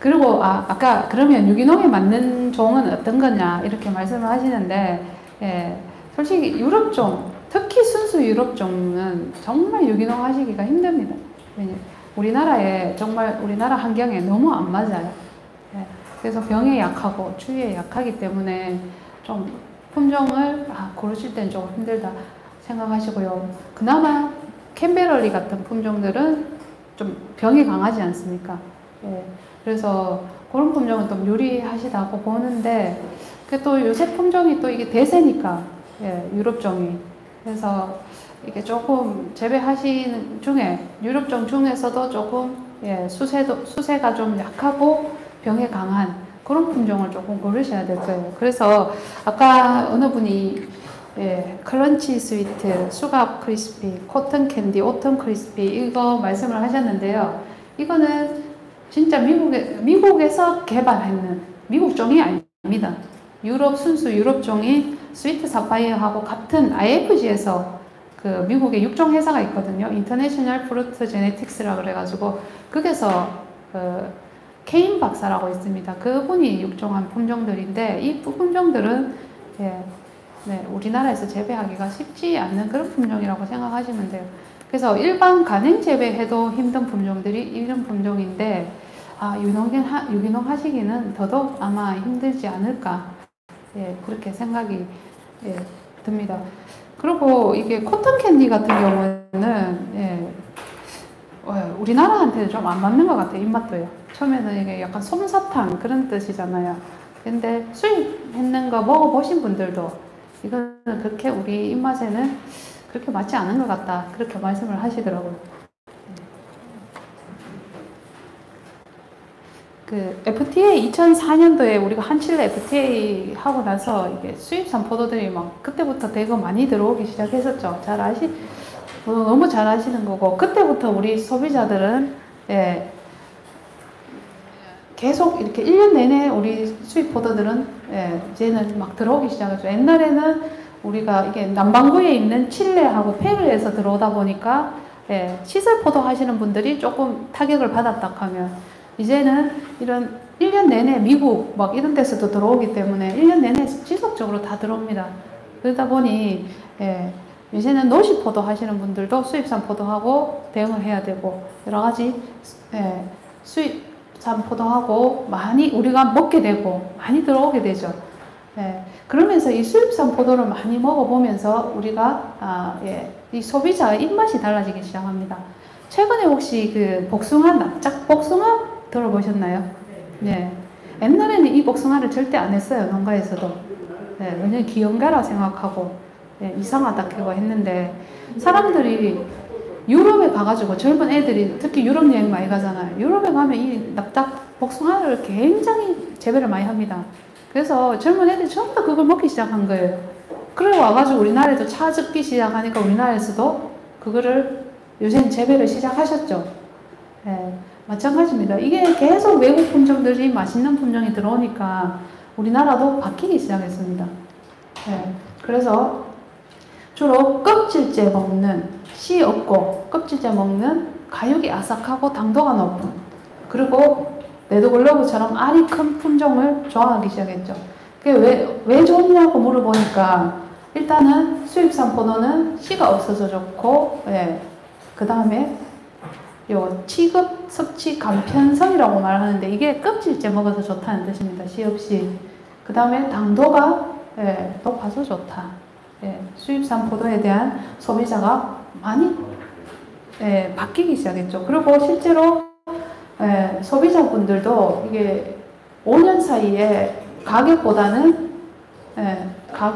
그리고 아까 그러면 유기농에 맞는 종은 어떤 거냐 이렇게 말씀을 하시는데, 예, 솔직히 유럽종, 특히 순수 유럽종은 정말 유기농 하시기가 힘듭니다. 우리나라에 정말 우리나라 환경에 너무 안 맞아요. 예, 그래서 병에 약하고 추위에 약하기 때문에 좀 품종을 고르실 때는 조금 힘들다 생각하시고요. 그나마 캔베럴리 같은 품종들은 좀 병이 강하지 않습니까? 예, 그래서 그런 품종은 좀 유리하시다고 보는데, 또 요새 품종이 또 이게 대세니까, 예, 유럽종이. 그래서 이게 조금 재배하시는 중에, 유럽종 중에서도 조금, 예, 수세가 좀 약하고 병에 강한 그런 품종을 조금 고르셔야 될 거예요. 그래서 아까 어느 분이, 예, 크런치 스위트, 수갑 크리스피, 코튼 캔디, 오튼 크리스피 이거 말씀을 하셨는데요. 이거는 진짜 미국에서 개발했는 미국종이 아닙니다. 순수 유럽종이 스위트 사파이어하고 같은 IFG에서 그 미국의 육종 회사가 있거든요. 인터내셔널 프루트 제네틱스라고 그래가지고 거기서 케인 박사라고 있습니다. 그분이 육종한 품종들인데 이 품종들은, 예, 네, 우리나라에서 재배하기가 쉽지 않는 그런 품종이라고 생각하시면 돼요. 그래서 일반 간행 재배해도 힘든 품종들이 이런 품종인데, 유기농 하시기는 더더욱 아마 힘들지 않을까, 예, 그렇게 생각이, 예, 듭니다. 그리고 이게 코튼 캔디 같은 경우는, 예, 우리나라한테는 좀 안 맞는 것 같아요. 입맛도요. 처음에는 이게 약간 솜사탕 그런 뜻이잖아요. 근데 수입했는 거 먹어보신 분들도 이거는 그렇게 우리 입맛에는 그렇게 맞지 않은 것 같다, 그렇게 말씀을 하시더라고요. 그 FTA 2004년도에 우리가 한칠레 FTA 하고 나서 이게 수입산 포도들이 막 그때부터 대거 많이 들어오기 시작했었죠. 너무 잘 아시는 거고, 그때부터 우리 소비자들은, 예, 계속 이렇게 1년 내내 우리 수입 포도들은, 예, 이제는 막 들어오기 시작했죠. 옛날에는 우리가 이게 남반구에 있는 칠레하고 페루에서 들어오다 보니까, 예, 시설 포도 하시는 분들이 조금 타격을 받았다 하면, 이제는 이런 1년 내내 미국 막 이런 데서도 들어오기 때문에 1년 내내 지속적으로 다 들어옵니다. 그러다 보니, 예, 이제는 노시 포도 하시는 분들도 수입산 포도하고 대응을 해야 되고, 여러 가지, 예, 수입산 포도하고 많이 우리가 먹게 되고 많이 들어오게 되죠. 예, 그러면서 이 수입산 포도를 많이 먹어보면서 우리가, 예, 이 소비자의 입맛이 달라지기 시작합니다. 최근에 혹시 그 납작 복숭아 들어보셨나요? 네. 옛날에는 이 복숭아를 절대 안 했어요, 농가에서도. 네, 왜냐면 기형가라 생각하고, 네, 이상하다 그거 했는데, 사람들이 유럽에 가가지고 젊은 애들이 특히 유럽 여행 많이 가잖아요. 유럽에 가면 이 납작 복숭아를 굉장히 재배를 많이 합니다. 그래서 젊은 애들이 전부 다 그걸 먹기 시작한 거예요. 그래 와가지고 우리나라에도 찾기 시작하니까 우리나라에서도 그거를 요새는 재배를 시작하셨죠. 네, 마찬가지입니다. 이게 계속 외국 품종들이 맛있는 품종이 들어오니까 우리나라도 바뀌기 시작했습니다. 네, 그래서 주로 껍질째 먹는, 씨 없고 껍질째 먹는, 가육이 아삭하고 당도가 높은, 그리고 레드글로브처럼 알이 큰 품종을 좋아하기 시작했죠. 그게 왜 좋냐고 물어보니까, 일단은 수입산 포도는 씨가 없어서 좋고, 예, 그 다음에 요 취급 섭취 간편성이라고 말하는데 이게 껍질째 먹어서 좋다는 뜻입니다. 씨 없이. 그 다음에 당도가, 예, 높아서 좋다. 예, 수입산 포도에 대한 소비자가 많이, 예, 바뀌기 시작했죠. 그리고 실제로, 예, 소비자분들도 이게 5년 사이에 가격보다는, 예,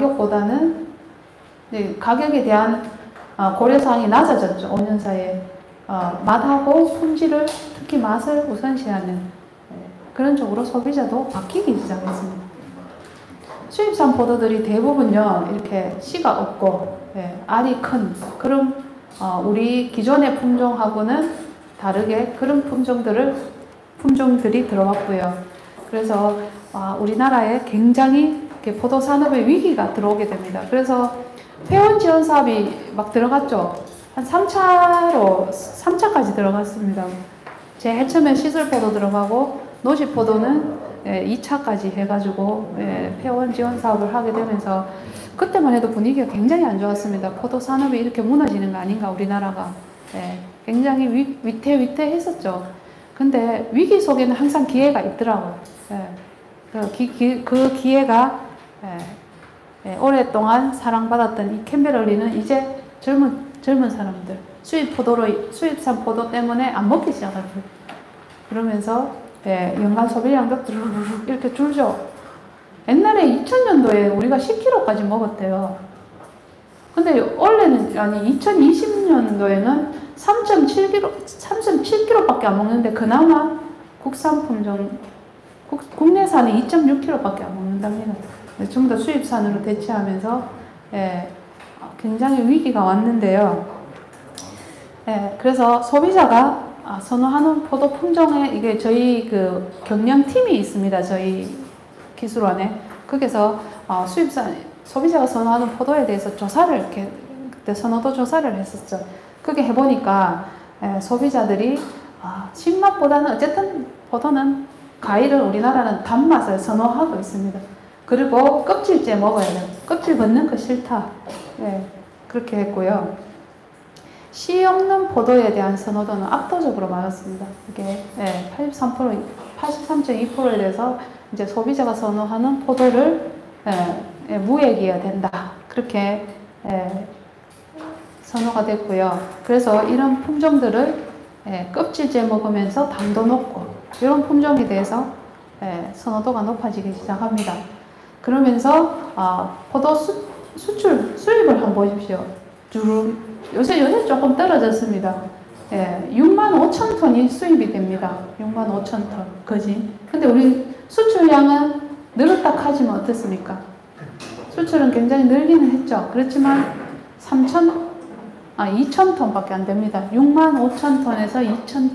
네, 가격에 대한 고려사항이 낮아졌죠. 5년 사이에. 맛하고 품질을, 특히 맛을 우선시하는, 그런 쪽으로 소비자도 바뀌기 시작했습니다. 수입산 포도들이 대부분요, 이렇게 씨가 없고, 예, 알이 큰 그런, 우리 기존의 품종하고는 다르게 그런 품종들이 들어왔고요. 그래서 우리나라에 굉장히 포도 산업의 위기가 들어오게 됩니다. 그래서 회원 지원 사업이 막 들어갔죠. 한 3차까지 들어갔습니다. 제일 처음에 시설포도 들어가고, 노지포도는 2차까지 해가지고 폐원 지원 사업을 하게 되면서 그때만 해도 분위기가 굉장히 안 좋았습니다. 포도 산업이 이렇게 무너지는 거 아닌가 우리나라가. 굉장히 위태위태했었죠. 근데 위기 속에는 항상 기회가 있더라고요. 그 기회가 오랫동안 사랑받았던 이 캠베럴리는 이제 젊은 사람들 수입산 포도 때문에 안 먹기 시작하죠. 그러면서 연간 소비량도 드르륵 이렇게 줄죠. 옛날에 2000년도에 우리가 10kg까지 먹었대요. 근데 원래는 아니 2020년도에는 3.7kg밖에 안 먹는데 그나마 국산 품종 국내산은 2.6kg밖에 안 먹는답니다. 전부 다 수입산으로 대체하면서 굉장히 위기가 왔는데요. 그래서 소비자가 선호하는 포도 품종에 이게 저희 그 경영팀이 있습니다. 저희 기술원에. 거기서 소비자가 선호하는 포도에 대해서 조사를 그때 선호도 조사를 했었죠. 그게 해보니까 소비자들이 신맛보다는 어쨌든 포도는 과일은 우리나라는 단맛을 선호하고 있습니다. 그리고 껍질째 먹어야 돼요. 껍질 벗는 거 싫다. 그렇게 했고요. 씨 없는 포도에 대한 선호도는 압도적으로 많았습니다. 이게 83.2%에 대해서 이제 소비자가 선호하는 포도를 무액이어야 된다. 그렇게 선호가 됐고요. 그래서 이런 품종들을 껍질째 먹으면서 당도 높고 이런 품종에 대해서 선호도가 높아지기 시작합니다. 그러면서 포도 수입을 한번 보십시오. 요새 조금 떨어졌습니다. 65,000톤이 수입이 됩니다. 65,000톤 거진. 근데 우리 수출량은 늘었다 하지만 어떻습니까? 수출은 굉장히 늘기는 했죠. 그렇지만 2,000톤밖에 안 됩니다. 65,000톤에서 2,000톤.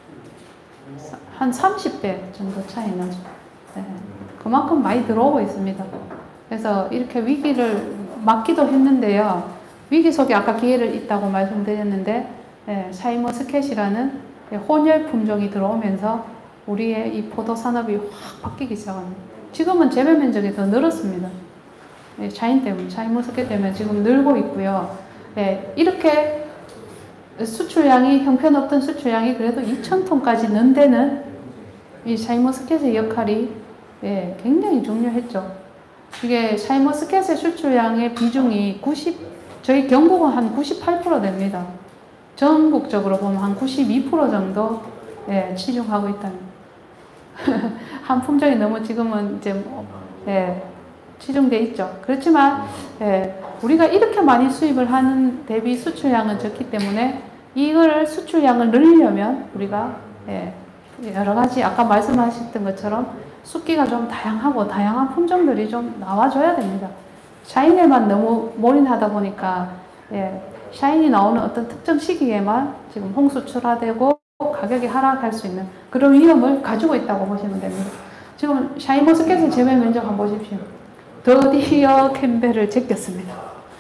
한 30배 정도 차이 나죠. 그만큼 많이 들어오고 있습니다. 그래서 이렇게 위기를 맞기도 했는데요. 위기 속에 아까 기회를 있다고 말씀드렸는데 샤인머스켓이라는 혼혈 품종이 들어오면서 우리의 이 포도 산업이 확 바뀌기 시작합니다. 지금은 재배 면적이 더 늘었습니다. 샤인머스켓 때문에 지금 늘고 있고요. 이렇게 수출량이 형편없던 수출량이 그래도 2,000톤까지 는 데는 이 샤인머스켓의 역할이 굉장히 중요했죠. 이게 샤인머스켓의 수출량의 비중이 저희 경북은 한 98% 됩니다. 전국적으로 보면 한 92% 정도 치중하고 있다는. 한 품종이 너무 지금은 이제 치중돼 있죠. 그렇지만 우리가 이렇게 많이 수입을 하는 대비 수출량은 적기 때문에 이거를 수출량을 늘리려면 우리가 여러 가지 아까 말씀하셨던 것처럼 숫기가 좀 다양한 품종들이 좀 나와줘야 됩니다. 샤인에만 너무 몰인하다 보니까 샤인이 나오는 어떤 특정 시기에만 지금 홍수출하되고 가격이 하락할 수 있는 그런 위험을 가지고 있다고 보시면 됩니다. 지금 샤인머스켓의 재배 면적 한번 보십시오. 드디어 캠벨을 제꼈습니다.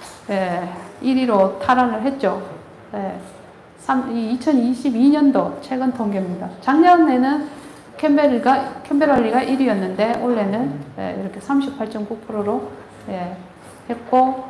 1위로 탈환을 했죠. 2022년도 최근 통계입니다. 작년에는 캠베럴리가 1위였는데 올해는 이렇게 38.9%로 했고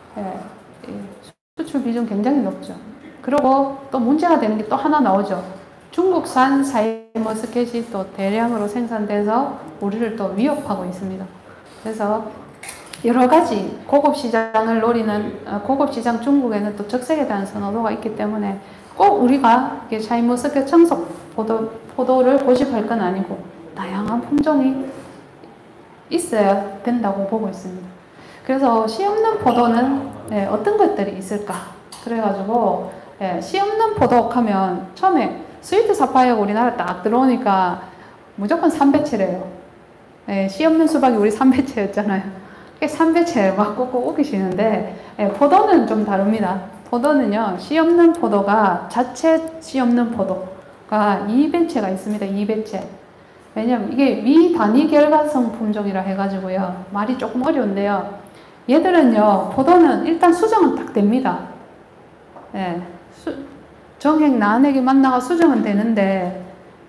수출 비중 굉장히 높죠. 그리고 또 문제가 되는 게 또 하나 나오죠. 중국산 샤인머스켓이 또 대량으로 생산돼서 우리를 또 위협하고 있습니다. 그래서 여러 가지 고급 시장을 노리는 고급 시장 중국에는 또 적색에 대한 선호도가 있기 때문에 꼭 우리가 샤인머스켓 청석 포도를 고집할 건 아니고 다양한 품종이 있어야 된다고 보고 있습니다. 그래서 씨 없는 포도는 어떤 것들이 있을까? 그래가지고 씨 없는 포도 하면 처음에 스위트 사파이어가 우리나라 딱 들어오니까 무조건 삼배체래요. 씨 없는 수박이 우리 삼배체였잖아요. 삼배체 막 꽂고 우기시는데 포도는 좀 다릅니다. 포도는요, 씨 없는 포도가 자체 씨 없는 포도가 2배체가 있습니다. 2배체. 왜냐면 이게 미단위 결과성 품종이라 해가지고요. 말이 조금 어려운데요. 얘들은요, 포도는 일단 수정은 딱 됩니다. 정액, 난액이 만나가 수정은 되는데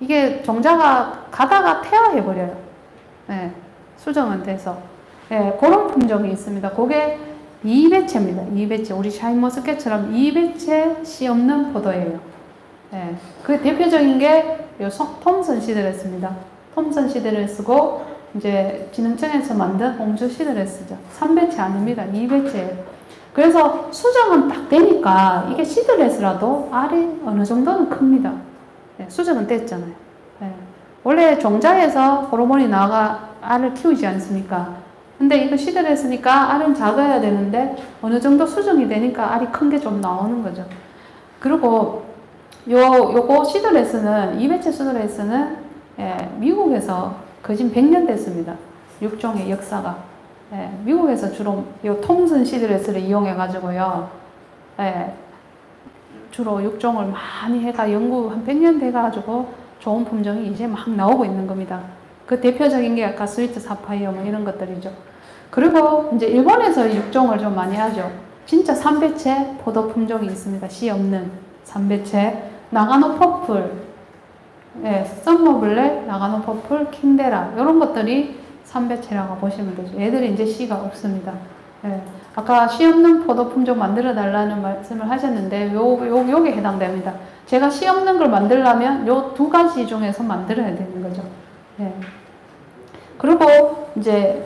이게 종자가 가다가 퇴화해버려요. 예, 수정은 돼서. 예, 그런 품종이 있습니다. 그게 2배체입니다. 2배체. 우리 샤인머스켓처럼 2배체 씨 없는 포도예요. 예, 그 대표적인 게 요 톰슨 시드레스입니다. 톰슨 시드레스고, 이제 진흥청에서 만든 옹주 시드레스죠. 3배체 아닙니다. 2배체예요. 그래서 수정은 딱 되니까 이게 시드레스라도 알이 어느 정도는 큽니다. 예, 수정은 됐잖아요. 예, 원래 종자에서 호르몬이 나가 알을 키우지 않습니까? 근데 이거 시드레스니까 알은 작아야 되는데 어느 정도 수정이 되니까 알이 큰 게 좀 나오는 거죠. 그리고 요거 시드레스는 2배체 시드레스는 예, 미국에서 거진 100년 됐습니다. 육종의 역사가. 예, 미국에서 주로 요 톰슨 시드레스를 이용해 가지고요. 예, 주로 육종을 많이 해가 연구 한 100년 돼 가지고 좋은 품종이 이제 막 나오고 있는 겁니다. 그 대표적인 게 아까 스위트 사파이어 뭐 이런 것들이죠. 그리고 이제 일본에서 육종을 좀 많이 하죠. 진짜 3배체 포도 품종이 있습니다. 씨 없는 3배체. 나가노 퍼플, 예, 썸머블랙, 나가노 퍼플, 킨데라 이런 것들이 3배체라고 보시면 되죠. 얘들이 이제 씨가 없습니다. 예, 아까 씨 없는 포도 품종 만들어 달라는 말씀을 하셨는데 요게 해당됩니다. 제가 씨 없는 걸 만들려면 요 두 가지 중에서 만들어야 되는 거죠. 예. 그리고 이제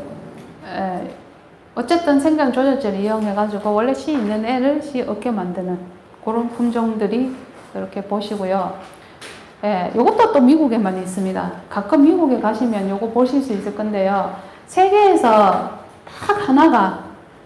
어쨌든 생장 조절제를 이용해 가지고 원래 씨 있는 애를 씨 없게 만드는 그런 품종들이 이렇게 보시고요. 예, 요것도 또 미국에만 있습니다. 가끔 미국에 가시면 요거 보실 수 있을 건데요. 세계에서 딱 하나가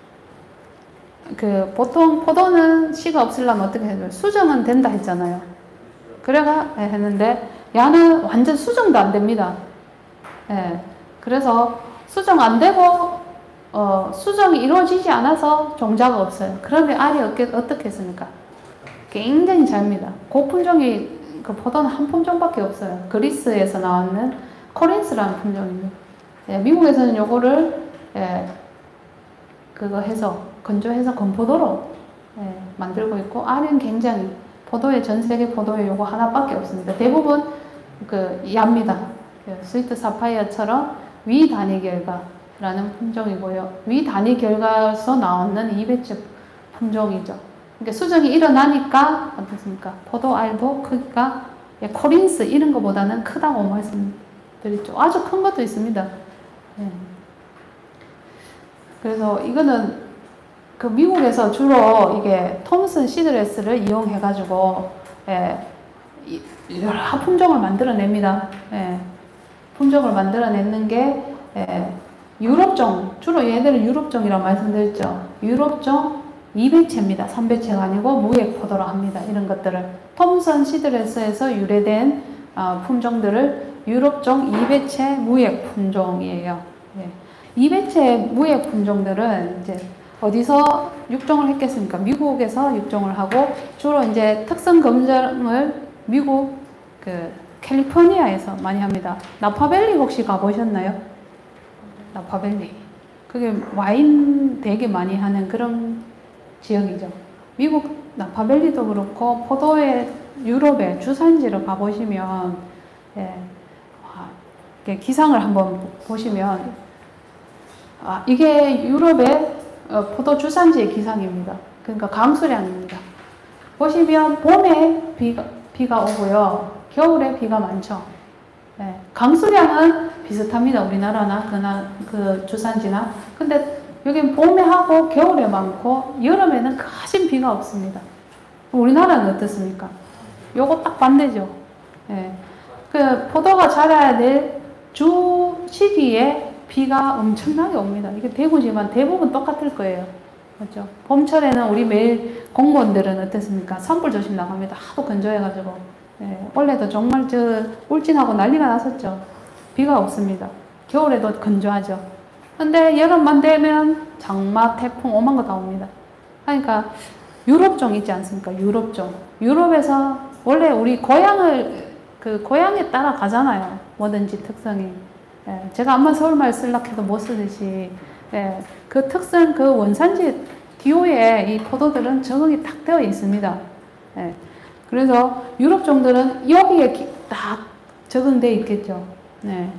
그 보통 포도는 씨가 없으려면 어떻게 해요? 수정은 된다 했잖아요. 그래가 했는데 야는 완전 수정도 안 됩니다. 예, 그래서 수정 안 되고 수정이 이루어지지 않아서 종자가 없어요. 그러면 알이 어떻게 했습니까? 굉장히 잘입니다. 그 품종이, 그 포도는 한 품종밖에 없어요. 그리스에서 나왔는 코린스라는 품종입니다. 예, 미국에서는 요거를, 예, 그거 해서, 건조해서 건포도로, 예, 만들고 있고, 알은 굉장히, 포도에, 전 세계 포도에 요거 하나밖에 없습니다. 대부분, яб니다. 예, 스위트 사파이어처럼 위 단위 결과라는 품종이고요. 위 단위 결과에서 나오는 2배체 품종이죠. 그러니까 수정이 일어나니까 어떻습니까? 포도 알도 크기가 코린스 이런 것보다는 크다고 말씀드렸죠. 아주 큰 것도 있습니다. 예. 그래서 이거는 그 미국에서 주로 이게 톰슨 시드레스를 이용해 가지고 여러 품종을 만들어냅니다. 예. 품종을 만들어내는 게 유럽종, 주로 얘들은 유럽종이라고 말씀드렸죠. 유럽종 2배체입니다. 3배체가 아니고 무액 포도로 합니다. 이런 것들을 톰슨 시드레스에서 유래된 품종들을 유럽종 2배체 무액 품종이에요. 예. 2배체 무액 품종들은 이제 어디서 육종을 했겠습니까? 미국에서 육종을 하고 주로 이제 특성 검정을 미국 캘리포니아에서 많이 합니다. 나파밸리 혹시 가보셨나요? 나파밸리. 그게 와인 되게 많이 하는 그런 지역이죠. 미국 나파밸리도 그렇고 포도의 유럽의 주산지를 가보시면 기상을 한번 보시면 이게 유럽의 포도 주산지의 기상입니다. 그러니까 강수량입니다. 보시면 봄에 비가 오고요. 겨울에 비가 많죠. 강수량은 비슷합니다. 우리나라나 그 주산지나. 근데 여긴 봄에 하고 겨울에 많고 여름에는 거진 비가 없습니다. 우리나라는 어떻습니까? 요거 딱 반대죠. 예. 그 포도가 자라야 될 주 시기에 비가 엄청나게 옵니다. 이게 대구지만 대부분 똑같을 거예요. 그렇죠? 봄철에는 우리 매일 공무원들은 어떻습니까? 산불 조심 나갑니다. 하도 건조해가지고. 예. 원래도 정말 울진하고 난리가 났었죠. 비가 없습니다. 겨울에도 건조하죠. 근데 여름만 되면 장마, 태풍, 오만 거 다 옵니다. 그러니까 유럽종 있지 않습니까? 유럽종. 유럽에서 원래 우리 고향에 따라 가잖아요. 뭐든지 특성이. 예, 제가 암만 서울말 쓰려고 해도 못 쓰듯이 그 특성, 그 원산지 기호에 이 포도들은 적응이 딱 되어 있습니다. 예, 그래서 유럽종들은 여기에 딱 적응돼 있겠죠. 네.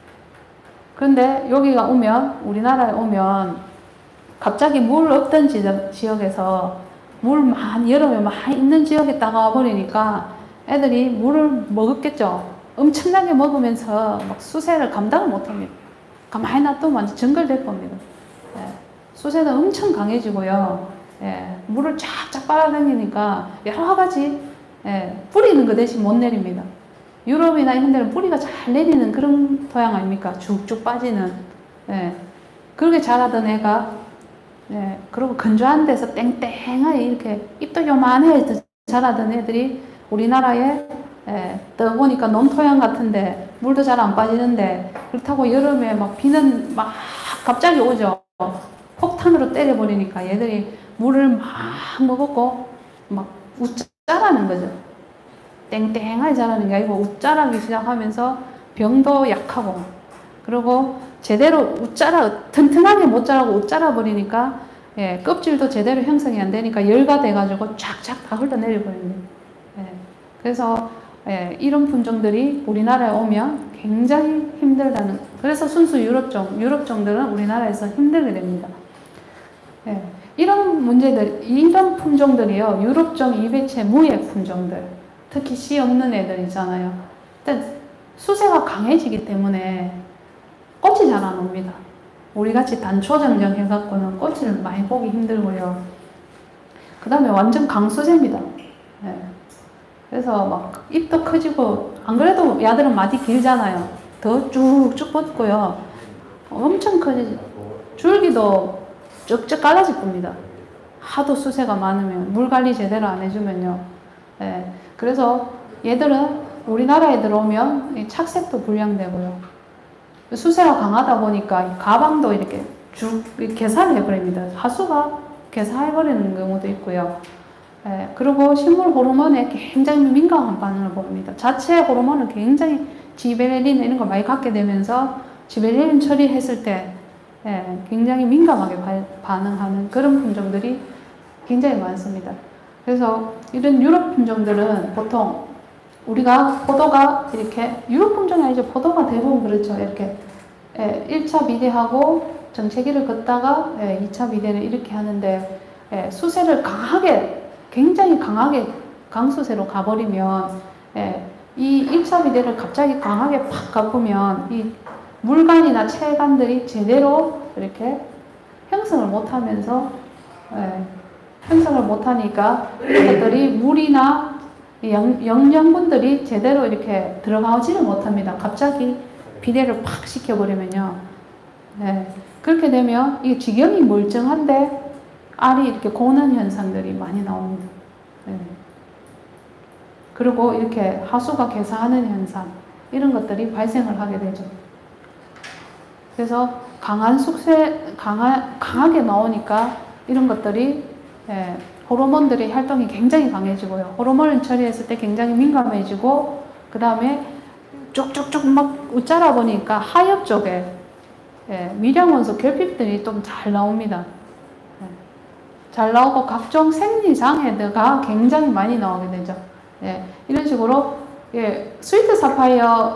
그런데 여기가 오면, 우리나라에 오면 갑자기 물 없던 지역에서 물 많이, 여름에 많이 있는 지역에 딱 와버리니까 애들이 물을 먹었겠죠. 엄청나게 먹으면서 막 수세를 감당을 못합니다. 가만히 놔두면 완전 정글될 겁니다. 예. 수세는 엄청 강해지고요. 예. 물을 쫙쫙 빨아당기니까 여러 가지, 예. 뿌리는 그 대신 못 내립니다. 유럽이나 이런 데는 뿌리가 잘 내리는 그런 토양 아닙니까? 쭉쭉 빠지는. 예. 그렇게 자라던 애가, 예. 그리고 건조한 데서 땡땡하게 이렇게 잎도 요만해 자라던 애들이 우리나라에, 예. 떠보니까 논토양 같은데 물도 잘 안 빠지는데, 그렇다고 여름에 막 비는 막 갑자기 오죠. 폭탄으로 때려버리니까 얘들이 물을 막 먹었고 막 웃자라는 거죠. 땡땡하게 자라는 게 아니고 웃자라기 시작하면서 병도 약하고, 그리고 제대로 튼튼하게 못 자라고 웃자라 버리니까, 예, 껍질도 제대로 형성이 안 되니까 열가 돼가지고 쫙쫙 다 흘러내려 버립니다. 예, 그래서, 예, 이런 품종들이 우리나라에 오면 굉장히 힘들다는, 그래서 순수 유럽종들은 우리나라에서 힘들게 됩니다. 예, 이런 문제들, 이런 품종들이요, 유럽종 이배체 무액 품종들, 특히 씨 없는 애들 있잖아요. 일단 수세가 강해지기 때문에 꽃이 잘 안 옵니다. 우리같이 단초정정 해갖고는 꽃을 많이 보기 힘들고요. 그 다음에 완전 강수세입니다. 예. 그래서 막 잎도 커지고, 안 그래도 야들은 마디 길잖아요. 더 쭉쭉 뻗고요. 엄청 커지죠. 줄기도 쭉쭉 갈라질 겁니다. 하도 수세가 많으면, 물 관리 제대로 안 해주면요. 예. 그래서 얘들은 우리나라에 들어오면 착색도 불량되고요. 수세가 강하다 보니까 가방도 이렇게 쭉 개사를 해버립니다. 하수가 개사해버리는 경우도 있고요. 예, 그리고 식물 호르몬에 굉장히 민감한 반응을 보입니다. 자체 호르몬은 굉장히 지베렐린 이런 걸 많이 갖게 되면서 지베렐린 처리했을 때, 예, 굉장히 민감하게 반응하는 그런 품종들이 굉장히 많습니다. 그래서 이런 유럽 품종들은 보통 우리가 포도가 이렇게, 유럽 품종이 아니죠. 포도가 대부분 그렇죠. 이렇게, 예, 1차 비대하고 정체기를 걷다가, 예, 2차 비대를 이렇게 하는데, 예, 수세를 강하게, 굉장히 강하게 강수세로 가버리면, 예, 이 1차 비대를 갑자기 강하게 팍 가보면 이 물관이나 체관들이 제대로 이렇게 형성을 못하면서, 예, 형성을 못하니까 이것들이 물이나 영양분들이 제대로 이렇게 들어가지를 못합니다. 갑자기 비대를 팍 시켜버리면요. 네. 그렇게 되면 이 지경이 멀쩡한데 알이 이렇게 고는 현상들이 많이 나옵니다. 네. 그리고 이렇게 하수가 개사하는 현상, 이런 것들이 발생을 하게 되죠. 그래서 강하게 나오니까 이런 것들이, 예, 호르몬들의 활동이 굉장히 강해지고요. 호르몬을 처리했을 때 굉장히 민감해지고, 그 다음에 쭉쭉쭉 막 웃자라 보니까 하엽 쪽에, 예, 미량원소 결핍들이 좀 잘 나옵니다. 예, 잘 나오고 각종 생리장애가 굉장히 많이 나오게 되죠. 예, 이런 식으로, 예, 스위트 사파이어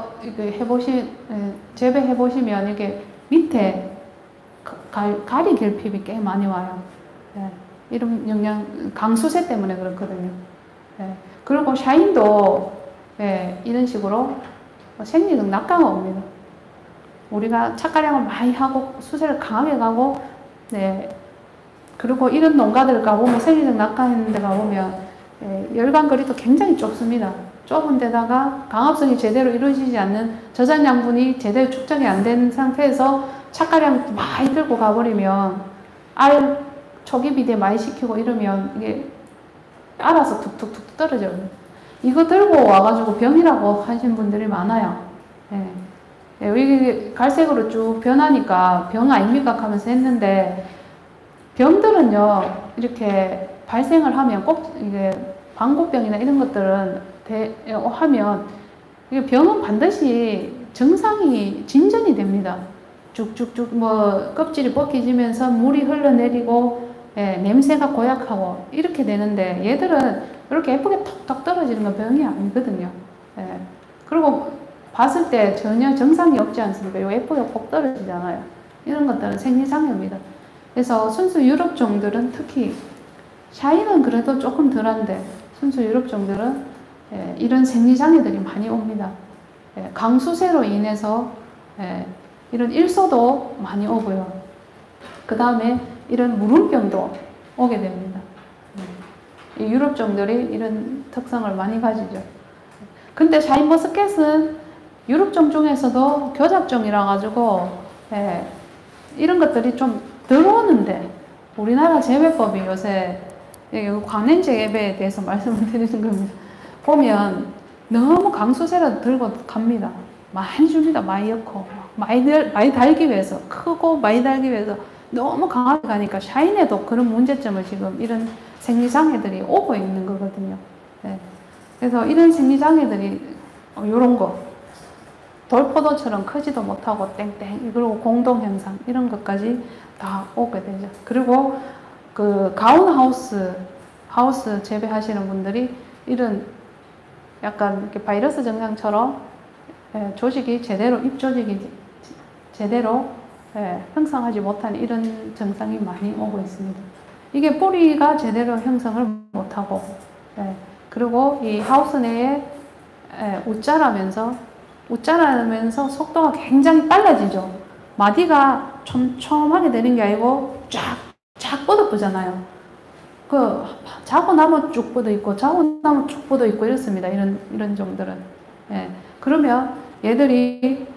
재배해보시면 이게 밑에 가리 결핍이 꽤 많이 와요. 예. 이런 강수세 때문에 그렇거든요. 예. 그리고 샤인도, 예, 이런 식으로 생리능 낙강이 옵니다. 우리가 착가량을 많이 하고 수세를 강하게 가고, 네, 그리고 이런 농가들 가보면 생리능 낙강했는 데 가보면, 예, 열간거리도 굉장히 좁습니다. 좁은 데다가 강압성이 제대로 이루어지지 않는, 저장양분이 제대로 축적이 안 된 상태에서 착가량 많이 들고 가버리면 알 초기 비대 많이 시키고 이러면 이게 알아서 툭툭툭 떨어져요. 이거 들고 와가지고 병이라고 하신 분들이 많아요. 예. 예, 이게 갈색으로 쭉 변하니까 병 아닙니까 하면서 했는데, 병들은요, 이렇게 발생을 하면 꼭 이게 방구병이나 이런 것들은 하면 이게 병은 반드시 증상이 진전이 됩니다. 쭉쭉쭉 뭐 껍질이 벗겨지면서 물이 흘러내리고, 예, 냄새가 고약하고 이렇게 되는데, 얘들은 이렇게 예쁘게 톡톡 떨어지는 건 병이 아니거든요. 예. 그리고 봤을 때 전혀 정상이 없지 않습니까? 요 F가 꼭 떨어지잖아요. 이런 것들은 생리장애입니다. 그래서 순수 유럽종들은 특히, 샤인은 그래도 조금 덜한데 순수 유럽종들은 이런 생리장애들이 많이 옵니다. 강수세로 인해서 이런 일소도 많이 오고요. 그 다음에 이런 무름병도 오게 됩니다. 이 유럽종들이 이런 특성을 많이 가지죠. 근데 샤인머스켓은 유럽종 중에서도 교잡종이라 가지고 이런 것들이 좀 들어오는데, 우리나라 재배법이 요새 관행 재배에 대해서 말씀을 드리는 겁니다. 보면 너무 강수세로 들고 갑니다. 많이 줍니다. 많이 엮고 많이 달기 위해서, 크고 많이 달기 위해서 너무 강하게 가니까 샤인에도 그런 문제점을 지금 이런 생리장애들이 오고 있는 거거든요. 그래서 이런 생리장애들이 이런 거 돌포도처럼 크지도 못하고 땡땡, 그리고 공동현상 이런 것까지 다 오게 되죠. 그리고 그 가운하우스 재배하시는 분들이 이런 약간 이렇게 바이러스 증상처럼 조직이 제대로, 입조직이 제대로 형성하지 못한 이런 증상이 많이 오고 있습니다. 이게 뿌리가 제대로 형성을 못하고, 그리고 이 하우스 내에 웃자라면서 속도가 굉장히 빨라지죠. 마디가 촘촘하게 되는 게 아니고 쫙 뻗어보잖아요. 자고 나면 쭉 뻗어 있고, 자고 나면 쭉 뻗어 있고 이렇습니다. 이런 종들은. 그러면 얘들이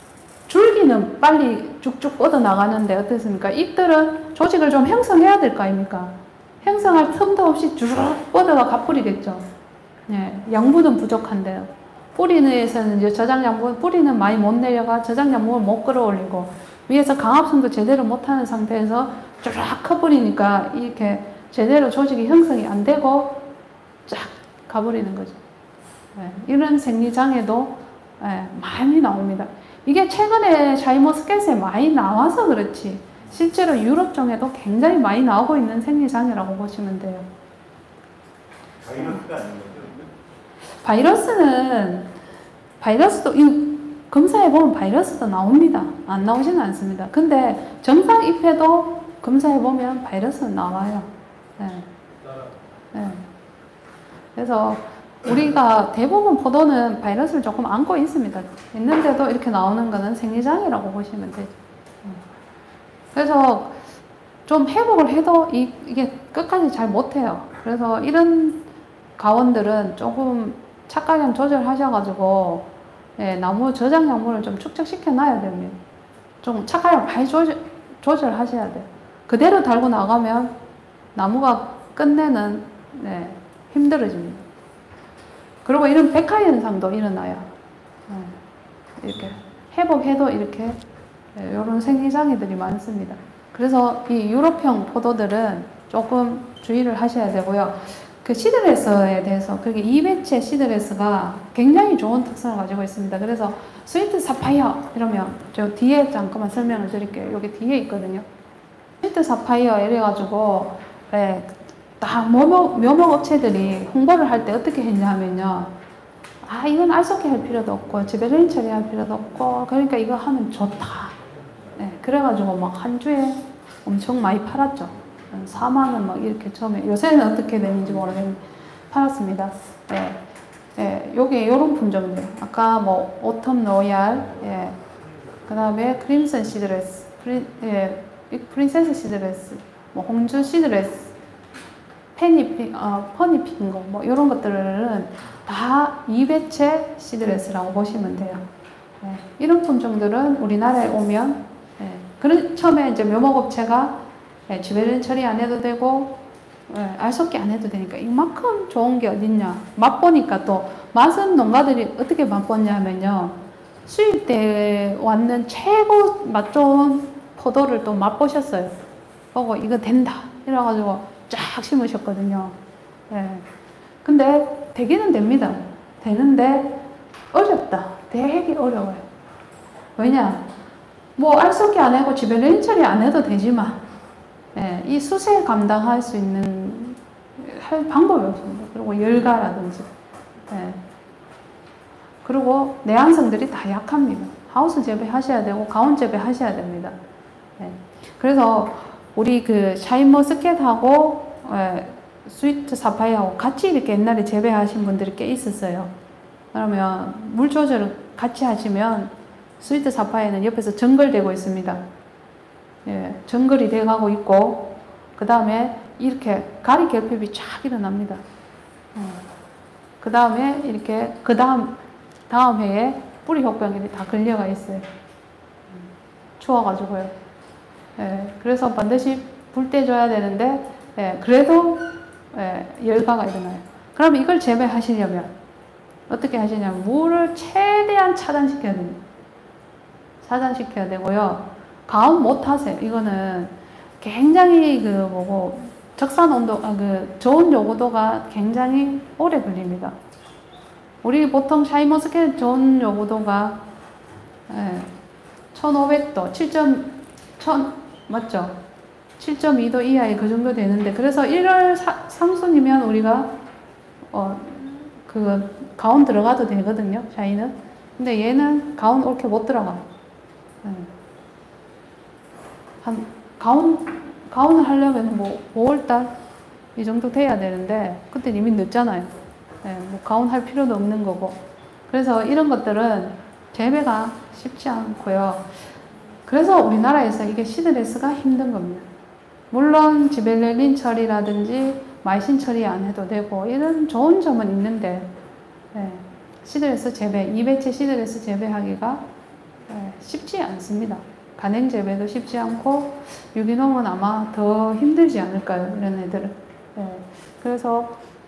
줄기는 빨리 쭉쭉 뻗어 나가는데 어떻습니까? 잎들은 조직을 좀 형성해야 될 거 아닙니까? 형성할 틈도 없이 쭉 뻗어가 가버리겠죠. 양분은 부족한데요. 뿌리에서는 이제 저장양분, 뿌리는 많이 못 내려가 저장양분을 못 끌어올리고, 위에서 강압성도 제대로 못하는 상태에서 쫙 커버리니까 이렇게 제대로 조직이 형성이 안 되고 쫙 가버리는 거죠. 이런 생리장애도 많이 나옵니다. 이게 최근에 샤인머스켓에 많이 나와서 그렇지, 실제로 유럽종에도 굉장히 많이 나오고 있는 생리장애라고 보시면 돼요. 바이러스가 아닌 거죠? 바이러스도 검사해 보면 바이러스도 나옵니다. 안 나오지는 않습니다. 근데 정상 잎에도 검사해 보면 바이러스는 나와요. 그래서 우리가 대부분 포도는 바이러스를 조금 안고 있습니다. 있는데도 이렇게 나오는 거는 생리장애라고 보시면 되죠. 그래서 좀 회복을 해도 이게 끝까지 잘 못해요. 그래서 이런 가원들은 조금 착가량 조절하셔가지고 나무 저장 약물을 좀 축적시켜 놔야 됩니다. 좀 착가량 많이 조절하셔야 돼요. 그대로 달고 나가면 나무가 끝내는 힘들어집니다. 그리고 이런 백화 현상도 일어나요. 이렇게 회복해도 이렇게 이런 생리장애들이 많습니다. 그래서 이 유럽형 포도들은 조금 주의를 하셔야 되고요. 그 시드레스에 대해서, 그게 2배째 시드레스가 굉장히 좋은 특성을 가지고 있습니다. 그래서 스위트 사파이어 이러면 저 뒤에 잠깐만 설명을 드릴게요. 여기 뒤에 있거든요. 스위트 사파이어 이래가지고 다 묘목 업체들이 홍보를 할 때 어떻게 했냐 하면요, 이건 알속기 할 필요도 없고 지베레인 처리할 필요도 없고, 그러니까 이거 하면 좋다. 그래가지고 막 한 주에 엄청 많이 팔았죠. 4만 원 막 이렇게 처음에, 요새는 어떻게 되는지 모르겠는데 팔았습니다. 요게 요런 품종들, 아까 뭐 오텀 로얄, 그 다음에 크림슨 시드레스, 프린세스 시드레스, 뭐 홍주 시드레스, 퍼니핑거, 뭐 이런 것들은 다 2배째 시드레스라고 보시면 돼요. 이런 품종들은 우리나라에 오면, 처음에 이제 묘목업체가 주변은 처리 안 해도 되고, 알속기 안 해도 되니까 이만큼 좋은 게 어딨냐. 맛보니까 또, 맛은 농가들이 어떻게 맛봤냐 하면요, 수입 때 왔는 최고 맛 좋은 포도를 또 맛보셨어요. 보고 이거 된다 이래가지고 쫙 심으셨거든요. 근데 되기는 됩니다. 되는데 어렵다. 되게 어려워요. 왜냐? 뭐 알속기 안 하고 주변에 처리 안 해도 되지만, 이 수세 감당할 수 있는 할 방법이 없습니다. 그리고 열가라든지, 그리고 내한성들이 다 약합니다. 하우스 재배하셔야 되고 가운 재배하셔야 됩니다. 네. 그래서 우리 그 샤인머스켓하고 스위트 사파이어하고 같이 이렇게 옛날에 재배하신 분들이 꽤 있었어요. 그러면 물 조절을 같이 하시면 스위트 사파이어는 옆에서 정글되고 있습니다. 예, 정글이 돼가고 있고 그 다음에 이렇게 가리 결핍이 쫙 일어납니다. 그 다음에 이렇게 다음 해에 뿌리 효병이 다 걸려가 있어요. 추워가지고요. 예, 그래서 반드시 불 떼줘야 되는데 그래도 열가가 일어나요. 그럼 이걸 재배하시려면 어떻게 하시냐면 물을 최대한 차단시켜야 됩니다. 차단시켜야 되고요. 가온 못 하세요. 이거는 굉장히 적산 온도, 저온 요구도가 굉장히 오래 걸립니다. 우리 보통 샤인머스켓 저온 요구도가 1500도, 1000 맞죠? 7.2도 이하에 그 정도 되는데, 그래서 1월 상순이면 우리가 가온 들어가도 되거든요, 샤인은. 근데 얘는 가온 옳게 못 들어가. 가온을 하려면 5월달 이 정도 돼야 되는데 그때 이미 늦잖아요. 가온 할 필요도 없는 거고. 그래서 이런 것들은 재배가 쉽지 않고요. 그래서 우리나라에서 이게 시드레스가 힘든 겁니다. 물론 지벨렐린 처리라든지 마이신 처리 안 해도 되고 이런 좋은 점은 있는데 시드레스 재배, 이배체 시드레스 재배하기가 쉽지 않습니다. 간행 재배도 쉽지 않고 유기농은 아마 더 힘들지 않을까요? 이런 애들은. 그래서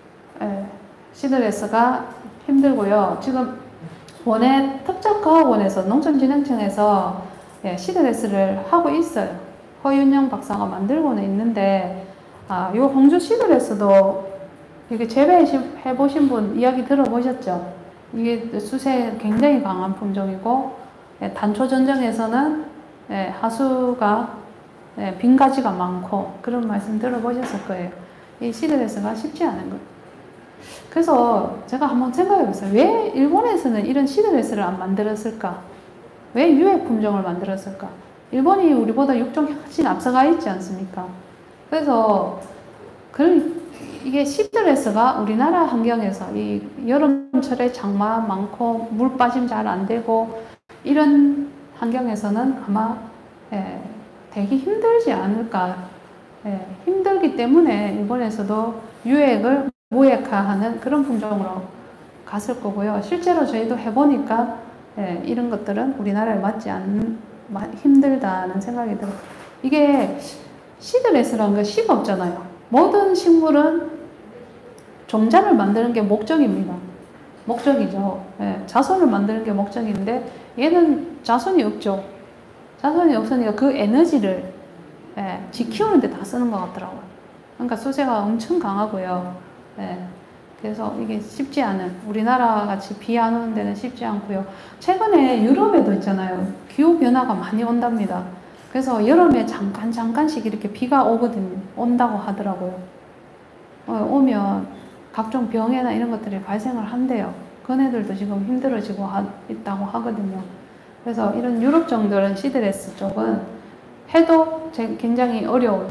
시드레스가 힘들고요. 지금 원예 특작과학원에서 농촌진흥청에서 시드레스를 하고 있어요. 허윤영 박사가 만들고는 있는데 이 홍주 시드레스도 이게 재배해 보신 분 이야기 들어보셨죠? 이게 수세 굉장히 강한 품종이고 단초 전정에서는 하수가 빈가지가 많고 그런 말씀 들어보셨을 거예요. 이 시드레스가 쉽지 않은 거예요. 그래서 제가 한번 생각해 보세요. 왜 일본에서는 이런 시드레스를 안 만들었을까? 왜 유해 품종을 만들었을까? 일본이 우리보다 육종이 훨씬 앞서가 있지 않습니까? 그래서 이게 시드레스가 우리나라 환경에서 이 여름철에 장마 많고 물 빠짐 잘 안 되고 이런 환경에서는 아마 되게 힘들지 않을까. 힘들기 때문에 일본에서도 유액을 무액화하는 그런 품종으로 갔을 거고요. 실제로 저희도 해보니까 이런 것들은 우리나라에 맞지 않는, 힘들다는 생각이 들어요. 이게 시드레스라는 건 씨가 없잖아요. 모든 식물은 종자를 만드는 게 목적입니다. 목적이죠. 자손을 만드는 게 목적인데 얘는 자손이 없죠. 자손이 없으니까 그 에너지를 지 키우는 데 다 쓰는 것 같더라고요. 그러니까 수세가 엄청 강하고요. 그래서 이게 쉽지 않은, 우리나라 같이 비 안 오는 데는 쉽지 않고요. 최근에 유럽에도 있잖아요. 기후변화가 많이 온답니다. 그래서 여름에 잠깐씩 이렇게 비가 오거든요. 온다고 하더라고요. 오면 각종 병해나 이런 것들이 발생을 한대요. 그네들도 지금 힘들어지고 있다고 하거든요. 그래서 이런 유럽 정도는 시드레스 쪽은 해도 굉장히 어려워요.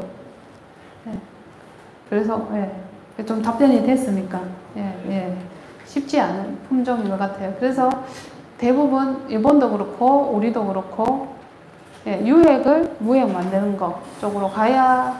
그래서 좀 답변이 됐습니까? 쉽지 않은 품종인 것 같아요. 그래서 대부분 일본도 그렇고 우리도 그렇고 유액을 무액 만드는 것 쪽으로 가야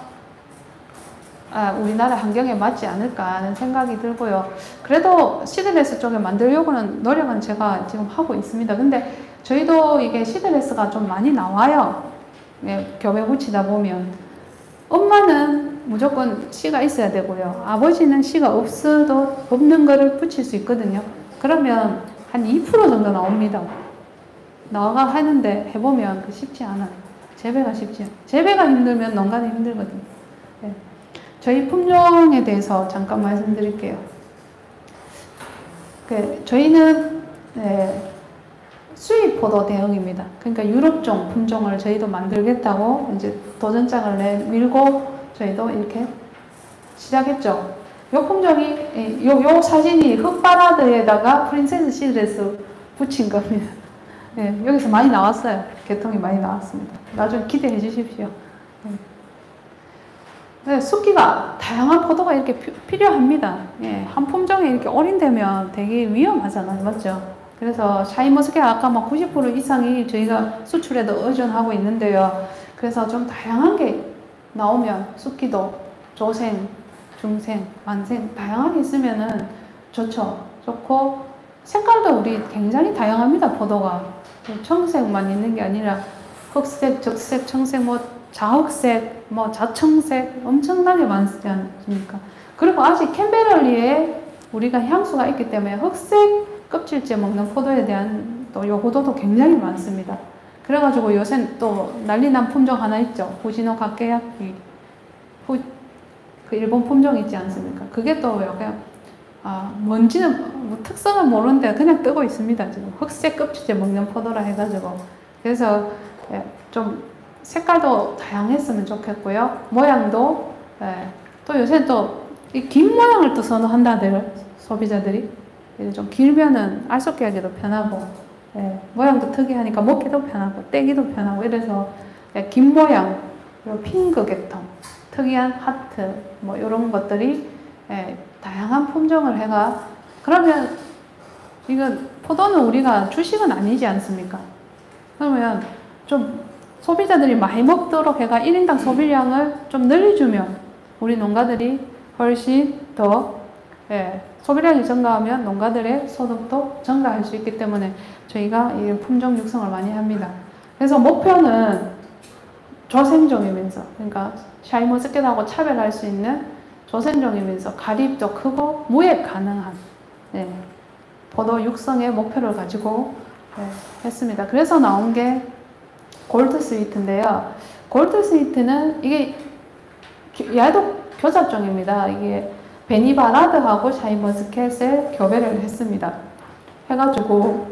우리나라 환경에 맞지 않을까 하는 생각이 들고요. 그래도 시드레스 쪽에 만들려고는 노력은 제가 지금 하고 있습니다. 근데 저희도 이게 시드레스가 좀 많이 나와요. 겹에 붙이다 보면. 엄마는 무조건 씨가 있어야 되고요. 아버지는 씨가 없는 거를 붙일 수 있거든요. 그러면 한 2% 정도 나옵니다. 나가 하는데 해보면 쉽지 않아요. 재배가 쉽지 않아요. 재배가 힘들면 농가는 힘들거든요. 저희 품종에 대해서 잠깐 말씀드릴게요. 저희는 수입 포도 대응입니다. 그러니까 유럽종 품종을 저희도 만들겠다고 이제 도전장을 내밀고 저희도 이렇게 시작했죠. 요 품종이 요 사진이 흑바라드에다가 프린세스 시드레스 붙인 겁니다. 예, 여기서 많이 나왔어요. 개통이 많이 나왔습니다. 나중에 기대해 주십시오. 네, 숙기가 다양한 포도가 이렇게 필요합니다. 예, 한 품종에 이렇게 올인되면 되게 위험하잖아요. 맞죠? 그래서 샤인머스켓 아까 막 90% 이상이 저희가 수출에도 의존하고 있는데요. 그래서 좀 다양한 게 나오면 숙기도 조생, 중생, 완생 다양하게 있으면은 좋죠. 좋고 색깔도 우리 굉장히 다양합니다. 포도가 청색만 있는 게 아니라 흑색, 적색, 청색, 뭐 자흑색, 뭐 자청색 엄청나게 많지 않습니까? 그리고 아직 캔베럴리에 우리가 향수가 있기 때문에 흑색 껍질째 먹는 포도에 대한 또 요구도도 굉장히 많습니다. 그래가지고 요새 또 난리 난 품종 하나 있죠. 후지노 가케야키. 그 일본 품종 있지 않습니까? 그게 또 약간 뭔지는 뭐 특성을 모르는데 그냥 뜨고 있습니다. 지금 흑색 껍질째 먹는 포도라 해가지고. 그래서 좀 색깔도 다양했으면 좋겠고요. 모양도 또 요새 또 이 긴 모양을 또 선호한다들 소비자들이 좀 길면은 알속기하기도 편하고 모양도 특이하니까 먹기도 편하고 떼기도 편하고 이래서 긴 모양 그리고 핑크 계통 특이한 하트 뭐 이런 것들이 다양한 품종을 해가 그러면 이건 포도는 우리가 주식은 아니지 않습니까? 그러면 좀 소비자들이 많이 먹도록 해가 1인당 소비량을 좀 늘려주면 우리 농가들이 훨씬 더 소비량이 증가하면 농가들의 소득도 증가할 수 있기 때문에 저희가 이 품종 육성을 많이 합니다. 그래서 목표는 조생종이면서 그러니까 샤인머스켓하고 차별할 수 있는 조생종이면서 가립도 크고 무액 가능한 포도 육성의 목표를 가지고 했습니다. 그래서 나온 게 골드 스위트인데요. 골드 스위트는 이게 얘도 교잡종입니다. 이게 베니바라드하고 샤인머스켓을 교배를 했습니다. 해가지고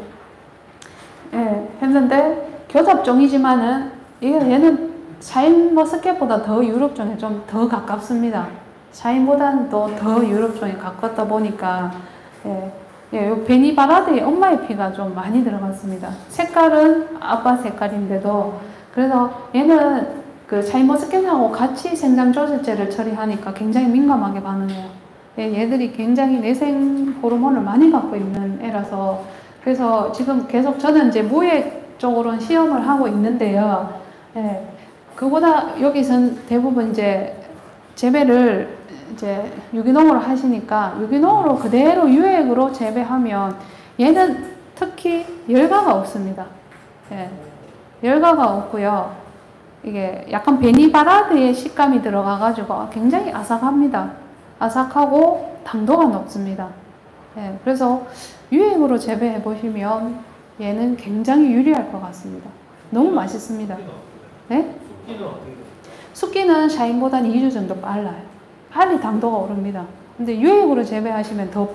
했는데 교잡종이지만은 얘는 샤인머스켓보다 더 유럽종에 좀 더 가깝습니다. 샤인보다는 또 더 유럽종에 가깝다 보니까 요 베니바라드의 엄마의 피가 좀 많이 들어갔습니다. 색깔은 아빠 색깔인데도 그래서 얘는 그 샤인머스켓하고 같이 생장 조절제를 처리하니까 굉장히 민감하게 반응해요. 얘들이 굉장히 내생 호르몬을 많이 갖고 있는 애라서 그래서 지금 계속 저는 이제 무액 쪽으로는 시험을 하고 있는데요. 그보다 여기선 대부분 이제 재배를 이제 유기농으로 하시니까 유기농으로 그대로 유액으로 재배하면 얘는 특히 열가가 없습니다. 열가가 없고요. 이게 약간 베니바라드의 식감이 들어가가지고 굉장히 아삭합니다. 아삭하고 당도가 높습니다. 그래서 유액으로 재배해 보시면 얘는 굉장히 유리할 것 같습니다. 너무 맛있습니다. 네? 숙기는 샤인보다는 2주 정도 빨라요. 빨리 당도가 오릅니다. 근데 유액으로 재배하시면 더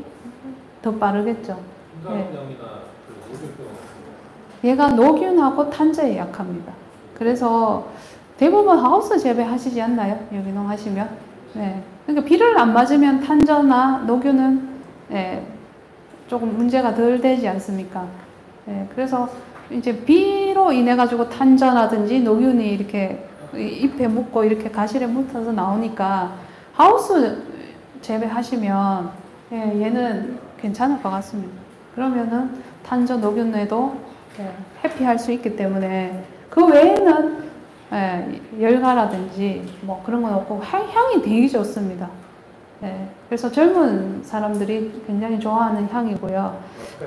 빠르겠죠. 얘가 노균하고 탄저에 약합니다. 그래서 대부분 하우스 재배하시지 않나요? 유기농 하시면? 그러니까 비를 안 맞으면 탄저나 노균은 조금 문제가 덜 되지 않습니까? 그래서 이제 비로 인해 가지고 탄저라든지 노균이 이렇게 잎에 묻고 이렇게 가실에 묻어서 나오니까 하우스 재배하시면 얘는 괜찮을 것 같습니다. 그러면은 탄저 노균에도 회피할 수 있기 때문에 그 외에는 열가라든지 뭐 그런 건 없고 향이 되게 좋습니다. 그래서 젊은 사람들이 굉장히 좋아하는 향이고요.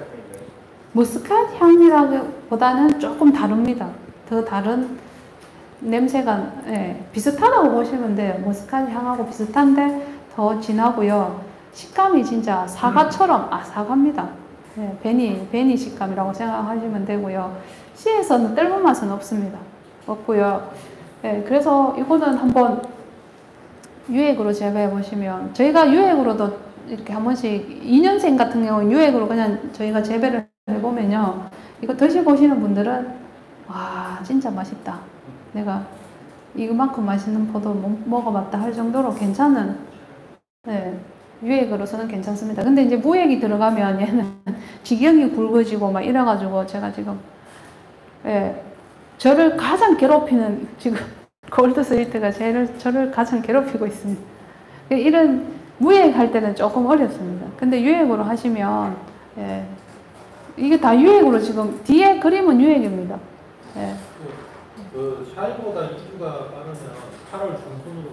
머스캇 향이라기보다는 조금 다릅니다. 더 다른 냄새가 비슷하다고 보시면 돼요. 머스캇 향하고 비슷한데 더 진하고요. 식감이 진짜 사과처럼 아삭합니다. 베니 식감이라고 생각하시면 되고요. 씨에서는 떫은 맛은 없습니다. 없고요. 그래서 이거는 한번 유액으로 재배해 보시면 저희가 유액으로도 이렇게 한 번씩 2년생 같은 경우는 유액으로 그냥 저희가 재배를 해보면요. 이거 드셔보시는 분들은 와 진짜 맛있다. 내가 이만큼 맛있는 포도 못 먹어봤다 할 정도로 괜찮은 유액으로서는 괜찮습니다. 근데 이제 무액이 들어가면 얘는 지경이 굵어지고 막 이래가지고 제가 지금, 예, 저를 가장 괴롭히는 지금 골드 스위트가 저를 가장 괴롭히고 있습니다. 이런 무액 할 때는 조금 어렵습니다. 근데 유액으로 하시면, 예, 이게 다 유액으로 지금 뒤에 그림은 유액입니다. 예. 그 샤인보다 2주가 빠르면 8월 중순으로.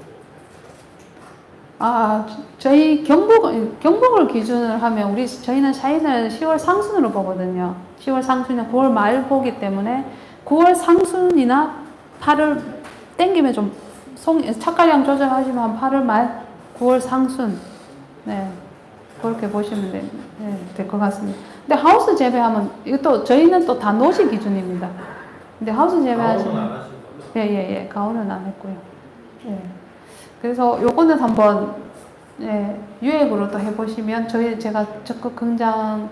저희 경복을 기준으로 하면 저희는 샤인을 10월 상순으로 보거든요. 10월 상순이나 9월 말 보기 때문에 9월 상순이나 8월 땡기면 좀 착가량 조절하시면 한 8월 말, 9월 상순, 네, 그렇게 보시면 될 것 같습니다. 근데 하우스 재배하면 이것도 저희는 또 다 노시 기준입니다. 근데 하우스 재배하시면 가온은 안 하신 거죠? 예, 가온은 안 했고요. 예. 그래서 요거는 한번, 예, 유액으로 또 해보시면 제가 적극 긍정,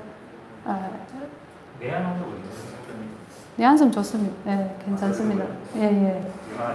내한섬 좋습니다. 예, 괜찮습니다. 예.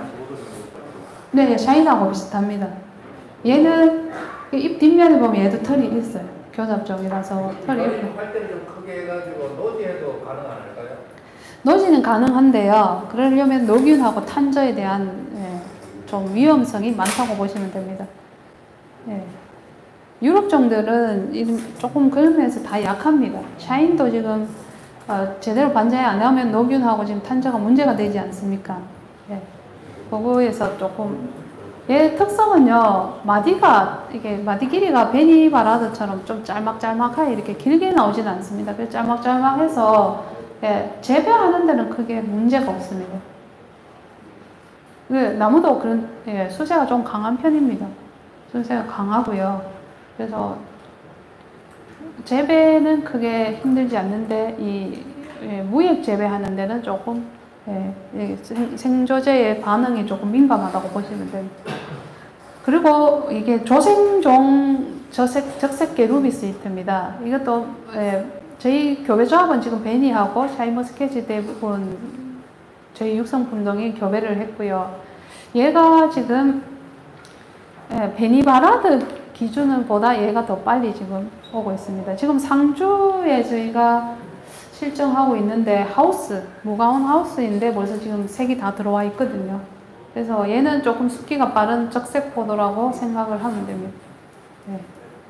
네, 샤인하고 비슷합니다. 얘는 잎 뒷면에 보면 얘도 털이 있어요. 교잡종이라서 털이 있고. 할 때는 좀 크게 해가지고 노지해도 가능할까요? 노지는 가능한데요. 그러려면 녹균하고 탄저에 대한, 예, 좀 위험성이 많다고 보시면 됩니다. 예. 유럽종들은 조금 그러면서 다 약합니다. 샤인도 지금 제대로 반자에 안 하면 녹균하고 지금 탄저가 문제가 되지 않습니까? 예. 그거에서 조금, 얘 특성은요, 마디 길이가 베니바라드처럼 좀 짤막짤막하게 이렇게 길게 나오진 않습니다. 그래서 짤막짤막해서, 예, 재배하는 데는 크게 문제가 없습니다. 나무도 예, 수세가 좀 강한 편입니다. 수세가 강하고요. 그래서 재배는 크게 힘들지 않는데 예, 무액 재배하는 데는 조금, 예, 생조제의 반응이 조금 민감하다고 보시면 됩니다. 그리고 이게 조생종 적색계 루비스이트입니다. 이것도, 예, 저희 교배조합은 지금 베니하고 샤인머스켓이 대부분 저희 육성품종이 교배를 했고요. 얘가 지금, 예, 베니바라드 기준보다 얘가 더 빨리 지금 오고 있습니다. 지금 상주에 저희가 실정하고 있는데 무가온 하우스인데 벌써 지금 색이 다 들어와 있거든요. 그래서 얘는 조금 숫기가 빠른 적색포도라고 생각을 하면 됩니다. 네.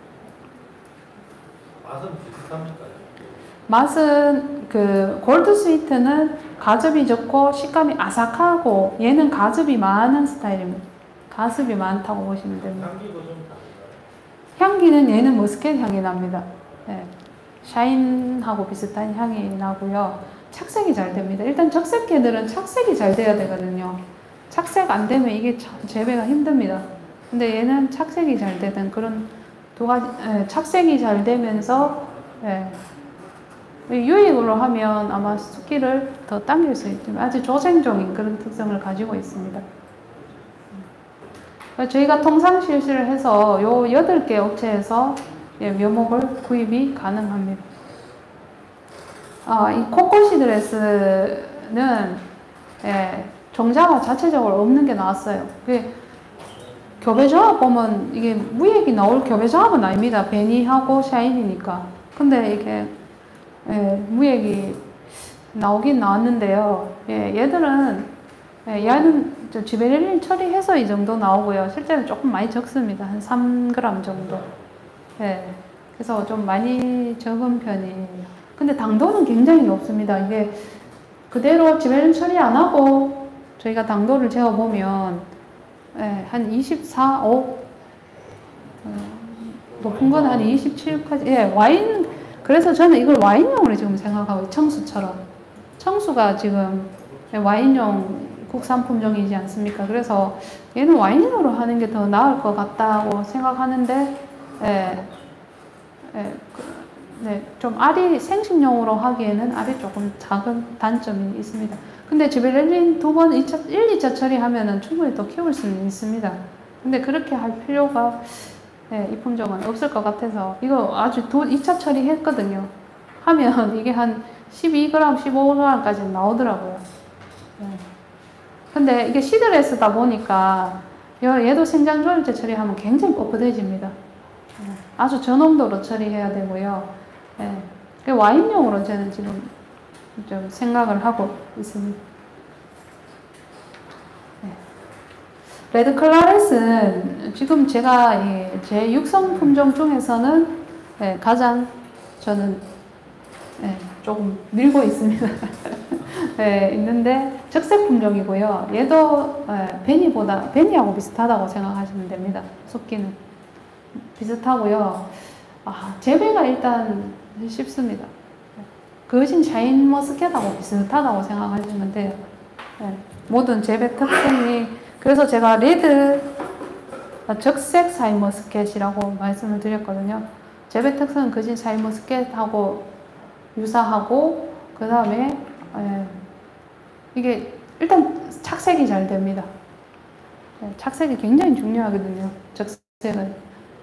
맛은 비슷합니까? 맛은 골드 스위트는 가즙이 적고 식감이 아삭하고 얘는 가즙이 많은 스타일입니다. 가즙이 많다고 보시면 됩니다. 향기도 좀 다른가요? 향기는 얘는 머스켓 향이 납니다. 네. 샤인하고 비슷한 향이 나고요. 착색이 잘 됩니다. 일단 적색계들은 착색이 잘 돼야 되거든요. 착색 안 되면 이게 재배가 힘듭니다. 근데 얘는 착색이 잘 되는 그런 두 가지, 착색이 잘 되면서, 유액으로 하면 아마 숫기를 더 당길 수 있지만 아주 조생종인 그런 특성을 가지고 있습니다. 저희가 통상 실시를 해서 요 8개 업체에서, 예, 묘목을 구입이 가능합니다. 이 코코시드레스는, 예, 종자가 자체적으로 없는 게 나왔어요. 교배조합 보면 이게 무액이 나올 교배조합은 아닙니다. 베니하고 샤인이니까. 근데 이게, 예, 무액이 나오긴 나왔는데요. 예, 얘는 지베렐린 처리해서 이 정도 나오고요. 실제로 조금 많이 적습니다. 한 3g 정도. 예, 그래서 좀 많이 적은 편이에요. 근데 당도는 굉장히 높습니다. 이게 그대로 지벨린 처리 안 하고 저희가 당도를 재어보면, 예, 한 24, 5, 높은 건 한 27까지, 예, 와인, 그래서 저는 이걸 와인용으로 지금 생각하고, 청수처럼. 청수가 지금 와인용 국산품종이지 않습니까? 그래서 얘는 와인으로 하는 게 더 나을 것 같다고 생각하는데, 좀 알이 생식용으로 하기에는 알이 조금 작은 단점이 있습니다. 근데 지베렐린 2번 1, 2차 처리하면은 충분히 또 키울 수는 있습니다. 근데 그렇게 할 필요가, 이 품종은 없을 것 같아서 이거 아주 2차 처리했거든요. 하면 이게 한 12g, 15g까지 나오더라고요. 근데 이게 시드레스다 보니까 얘도 생장 조일제 처리하면 굉장히 뻣뻣해집니다. 아주 저농도로 처리해야 되고요. 예, 그 와인용으로 저는 지금 좀 생각을 하고 있습니다. 레드 클라렛은 지금 제가 제 육성 품종 중에서는 가장 저는 조금 밀고 있습니다. 있는데 적색 품종이고요. 얘도 베니하고 비슷하다고 생각하시면 됩니다. 숫기는 비슷하고요. 재배가 일단 쉽습니다. 거진 샤인머스켓하고 비슷하다고 생각하시면 돼요. 모든 재배 특성이. 그래서 제가 레드 적색 샤인머스켓이라고 말씀을 드렸거든요. 재배 특성은 거진 샤인머스켓하고 유사하고, 그 다음에 이게 일단 착색이 잘 됩니다. 착색이 굉장히 중요하거든요. 적색은.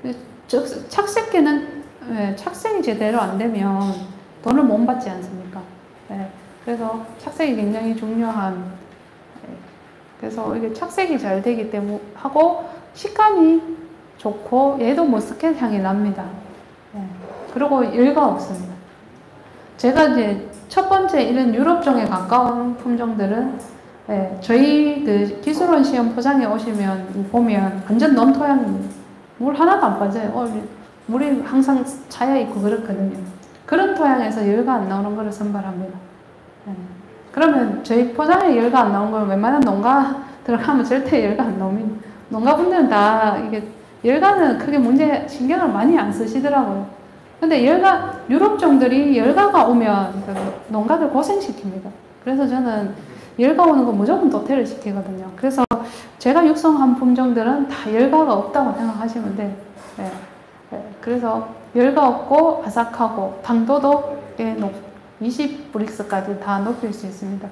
착색계는 착색이 제대로 안 되면 돈을 못 받지 않습니까? 그래서 착색이 굉장히 중요한. 그래서 이게 착색이 잘 되기 때문에 하고 식감이 좋고 얘도 머스켓 향이 납니다. 그리고 열가 없습니다. 제가 이제 첫 번째 이런 유럽종에 가까운 품종들은 저희 그 기술원 시험 포장에 오시면 보면 완전 논토양입니다. 물 하나도 안 빠져요. 물이 항상 차여 있고 그렇거든요. 그런 토양에서 열가 안 나오는 거를 선발합니다. 그러면 저희 포장에 열가 안 나온 걸 웬만한 농가 들어가면 절대 열가 안 나옵니다. 농가분들은 다 이게 열가는 크게 문제 신경을 많이 안 쓰시더라고요. 근데 유럽종들이 열가가 오면 농가들 고생시킵니다. 그래서 저는 열가 오는 거 무조건 도태를 시키거든요. 그래서 제가 육성한 품종들은 다 열가가 없다고 생각하시면 돼요. 그래서 열가 없고 아삭하고 당도도 20브릭스까지 다 높일 수 있습니다.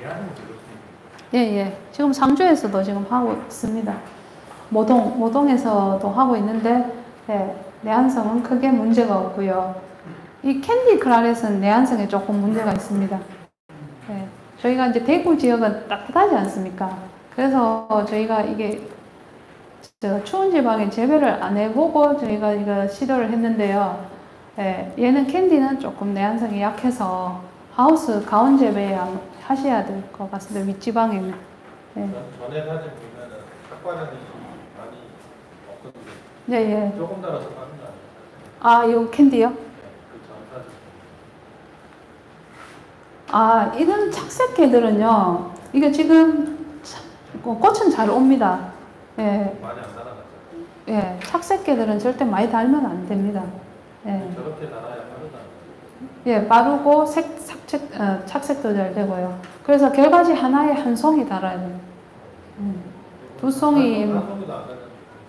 지금 상주에서도 지금 하고 있습니다. 모동에서도 하고 있는데, 내한성은 크게 문제가 없고요. 이 캔디 클라렛은 내한성에 조금 문제가 있습니다. 저희가 이제 대구 지역은 따뜻하지 않습니까? 그래서 저희가 이게 추운 지방에 재배를 안 해보고 저희가 이거 시도를 했는데요. 얘는 캔디는 조금 내한성이 약해서 하우스 가온 재배 하셔야 될 것 같습니다. 윗지방에는. 전에 사진 보면은 삭발하는 많이 없던데. 조금 달아서 빠른 거 아니에요? 이거 캔디요? 그 전 사진. 이런 착색 개들은요, 이게 지금 꽃은 잘 옵니다. 많이 안 달아갔어요. 착색 개들은 절대 많이 달면 안 됩니다. 저렇게 달아야 빠르다. 빠르고 착색도 잘 되고요. 그래서 결과지 하나에 한 송이 달아야 돼요. 두 송이. 한 송이도 안 달면.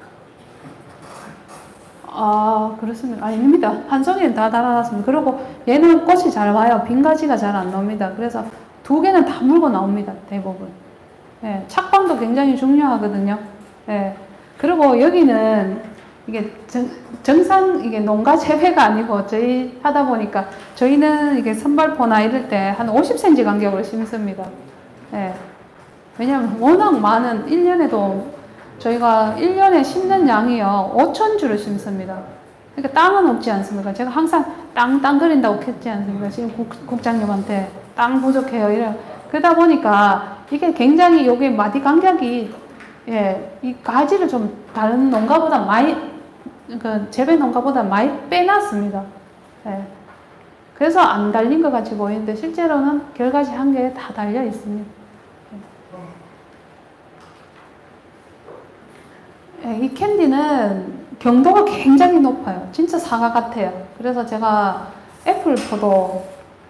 그렇습니다. 아닙니다. 한 송이는 다 달아놨습니다. 그리고 얘는 꽃이 잘 와요. 빈 가지가 잘 안 나옵니다. 그래서 두 개는 다 물고 나옵니다. 대부분. 착광도 굉장히 중요하거든요. 그리고 여기는 이게 정상 이게 농가 재배가 아니고 저희 하다 보니까 저희는 이게 선발포나 이럴 때 한 50cm 간격으로 심습니다. 왜냐하면 워낙 많은 1년에도 저희가 1년에 심는 양이요 5,000주를 심습니다. 그러니까 땅은 없지 않습니까? 제가 항상 땅 그린다고 했지 않습니까? 지금 국장님한테 땅 부족해요. 이래. 그러다 보니까 이게 굉장히 여기 마디 간격이 이 가지를 좀 다른 농가보다 많이 재배 농가보다 많이 빼놨습니다. 그래서 안 달린 것 같이 보이는데 실제로는 결가지 한 개에 다 달려 있습니다. 이 캔디는 경도가 굉장히 높아요. 진짜 사과 같아요. 그래서 제가 애플 포도,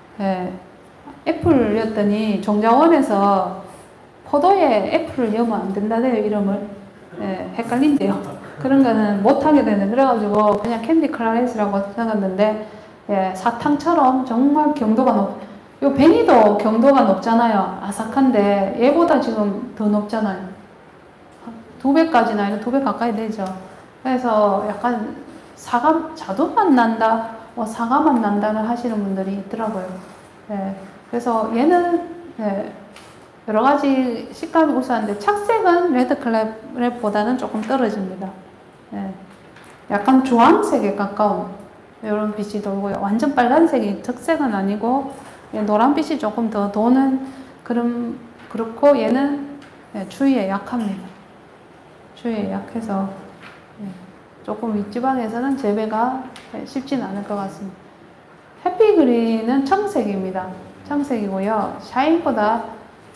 애플이었더니 종자원에서 포도에 애플을 넣으면 안 된다네요, 이름을. 헷갈린대요. 그런 거는 못하게 되네. 그래가지고 그냥 캔디 클라렛이라고 적었는데, 사탕처럼 정말 경도가 요 베니도 경도가 높잖아요. 아삭한데 얘보다 지금 더 높잖아요. 2배까지나 아니라 2배 가까이 되죠. 그래서 약간 자두만 난다, 사과만 난다는 하시는 분들이 있더라고요. 그래서 얘는 여러 가지 식감이 우수한데 착색은 레드 클랩보다는 조금 떨어집니다. 약간 주황색에 가까운 이런 빛이 돌고요. 완전 빨간색이 적색은 아니고 노란빛이 조금 더 도는 그렇고 얘는 추위에 약합니다. 추위에 약해서 조금 윗지방에서는 재배가 쉽진 않을 것 같습니다. 해피그린은 청색입니다. 청색이고요. 샤인보다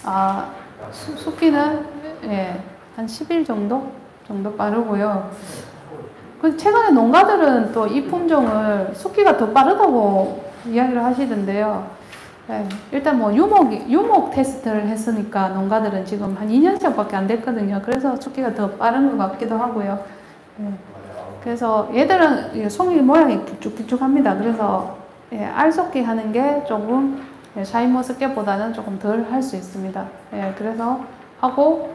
숙기는 한 10일 정도 빠르고요. 최근에 농가들은 또 이 품종을 숙기가 더 빠르다고 이야기를 하시던데요. 일단 뭐 유목 테스트를 했으니까 농가들은 지금 한 2년째밖에 안 됐거든요. 그래서 숙기가 더 빠른 것 같기도 하고요. 그래서 얘들은 송이 모양이 길쭉길쭉합니다. 그래서 알속기 하는 게 조금 샤인머스켓보다는 조금 덜 할 수 있습니다. 그래서 하고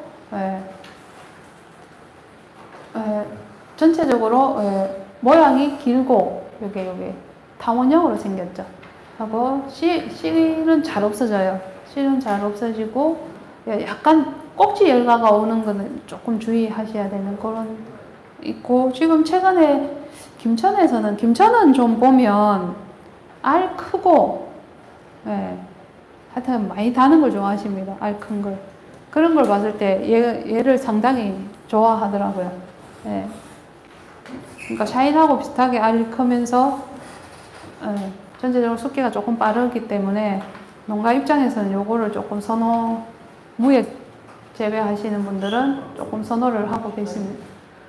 전체적으로 모양이 길고 요게 탐원형으로 생겼죠. 하고 씨는 잘 없어져요. 씨는 잘 없어지고 약간 꼭지 열과가 오는 거는 조금 주의하셔야 되는 그런 있고, 지금 최근에 김천은 좀 보면 알 크고 하여튼 많이 다는 걸 좋아하십니다. 알 큰 걸. 그런 걸 봤을 때 얘를 상당히 좋아하더라고요. 그러니까 샤인하고 비슷하게 알이 크면서 전체적으로 숙기가 조금 빠르기 때문에 농가 입장에서는 요거를 조금 무역 재배하시는 분들은 조금 선호를 하고 계십니다.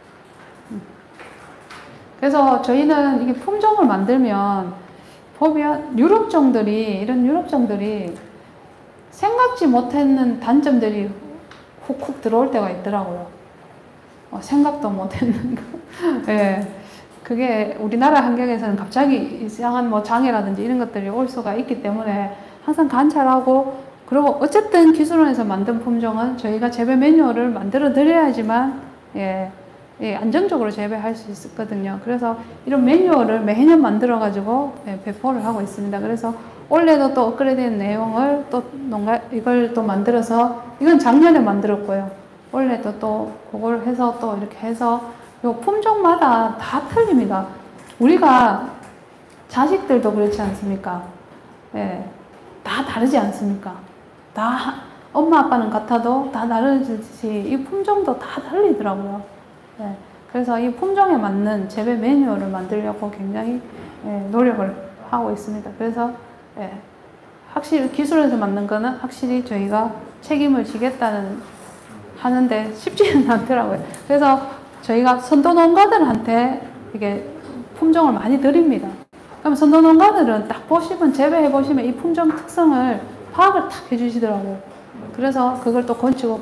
그래서 저희는 이게 품종을 만들면 보면 이런 유럽종들이 생각지 못했는 단점들이 훅훅 들어올 때가 있더라고요. 생각도 못했는 거. 그게 우리나라 환경에서는 갑자기 이상한 뭐 장애라든지 이런 것들이 올 수가 있기 때문에 항상 관찰하고, 그리고 어쨌든 기술원에서 만든 품종은 저희가 재배 매뉴얼을 만들어 드려야지만 안정적으로 재배할 수 있거든요. 그래서 이런 매뉴얼을 매년 만들어 가지고 배포를 하고 있습니다. 그래서 올해도 또 업그레이드된 내용을 이걸 또 만들어서, 이건 작년에 만들었고요. 올해도 또 그걸 해서 또 이렇게 해서 요 품종마다 다 틀립니다. 우리가 자식들도 그렇지 않습니까? 다 다르지 않습니까? 다 엄마 아빠는 같아도 다 다르듯이 이 품종도 다 틀리더라고요. 그래서 이 품종에 맞는 재배 매뉴얼을 만들려고 굉장히 노력을 하고 있습니다. 그래서 확실히 기술에서 만든 거는 확실히 저희가 책임을 지겠다는 하는데 쉽지는 않더라고요. 그래서 저희가 선도 농가들한테 이게 품종을 많이 드립니다. 그럼 선도 농가들은 딱 재배해 보시면 이 품종 특성을 파악을 딱 해주시더라고요. 그래서 그걸 또 고치고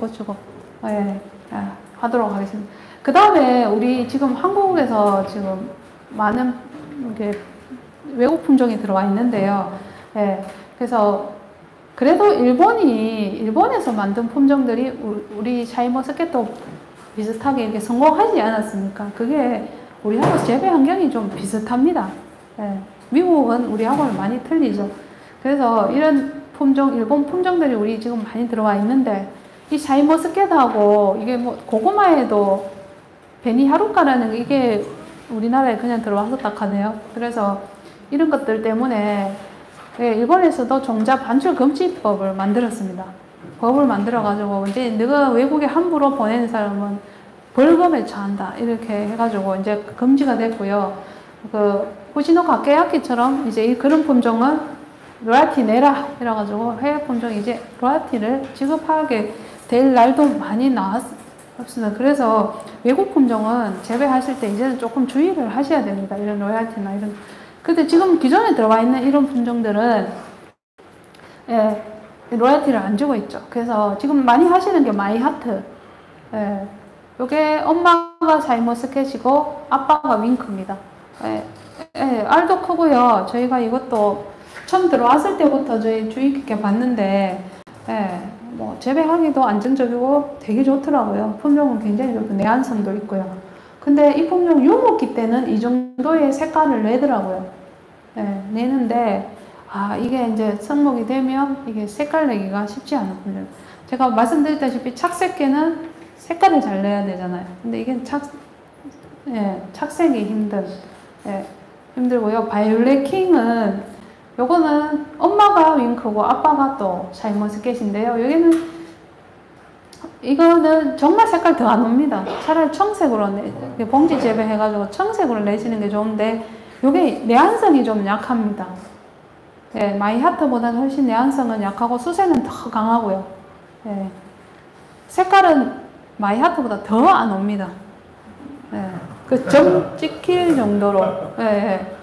하도록 하겠습니다. 그 다음에 우리 지금 한국에서 지금 많은 외국 품종이 들어와 있는데요. 그래서 그래도 일본에서 만든 품종들이 우리 샤인머스켓도 비슷하게 이렇게 성공하지 않았습니까? 그게 우리하고 재배 환경이 좀 비슷합니다. 미국은 우리하고는 많이 틀리죠. 그래서 이런 일본 품종들이 우리 지금 많이 들어와 있는데, 이 샤인머스켓하고 이게 뭐 고구마에도 베니하루카라는 이게 우리나라에 그냥 들어와서 딱 하네요. 그래서 이런 것들 때문에 일본에서도 종자 반출 금지법을 만들었습니다. 법을 만들어가지고 이제 너가 외국에 함부로 보내는 사람은 벌금에 처한다 이렇게 해가지고 이제 금지가 됐고요. 후시노 가케야키처럼 이제 그런 품종은 로얄티 내라 이래가지고 해외 품종 이제 로얄티를 지급하게 될 날도 많이 나왔습니다. 그래서 외국 품종은 재배하실 때 이제는 조금 주의를 하셔야 됩니다. 이런 로얄티나 이런. 근데 지금 기존에 들어와 있는 이런 품종들은 로얄티를 안 주고 있죠. 그래서 지금 많이 하시는 게 마이하트. 요게 엄마가 샤인머스켓이고 아빠가 윙크입니다. 알도 크고요. 저희가 이것도 처음 들어왔을 때부터 저희 주의 깊게 봤는데 뭐 재배하기도 안정적이고 되게 좋더라고요. 품종은 굉장히 좋고 내한성도 있고요. 근데 이 품종 유목기 때는 이 정도의 색깔을 내더라고요. 내는데 이게 이제 성목이 되면 이게 색깔 내기가 쉽지 않은 품종. 제가 말씀드렸다시피 착색계는 색깔을 잘 내야 되잖아요. 근데 이게 예, 착색이 힘들고요. 바이올렛 킹은 요거는 엄마가 윙크고 아빠가 또 샤인머스켓인데요. 이거는 정말 색깔 더 안 옵니다. 차라리 청색으로 봉지 재배해가지고 청색으로 내시는 게 좋은데 요게 내한성이 좀 약합니다. 예, 마이하트보다는 훨씬 내한성은 약하고 수세는 더 강하고요. 예, 색깔은 마이하트보다 더 안 옵니다. 예, 그 점 찍힐 정도로. 예,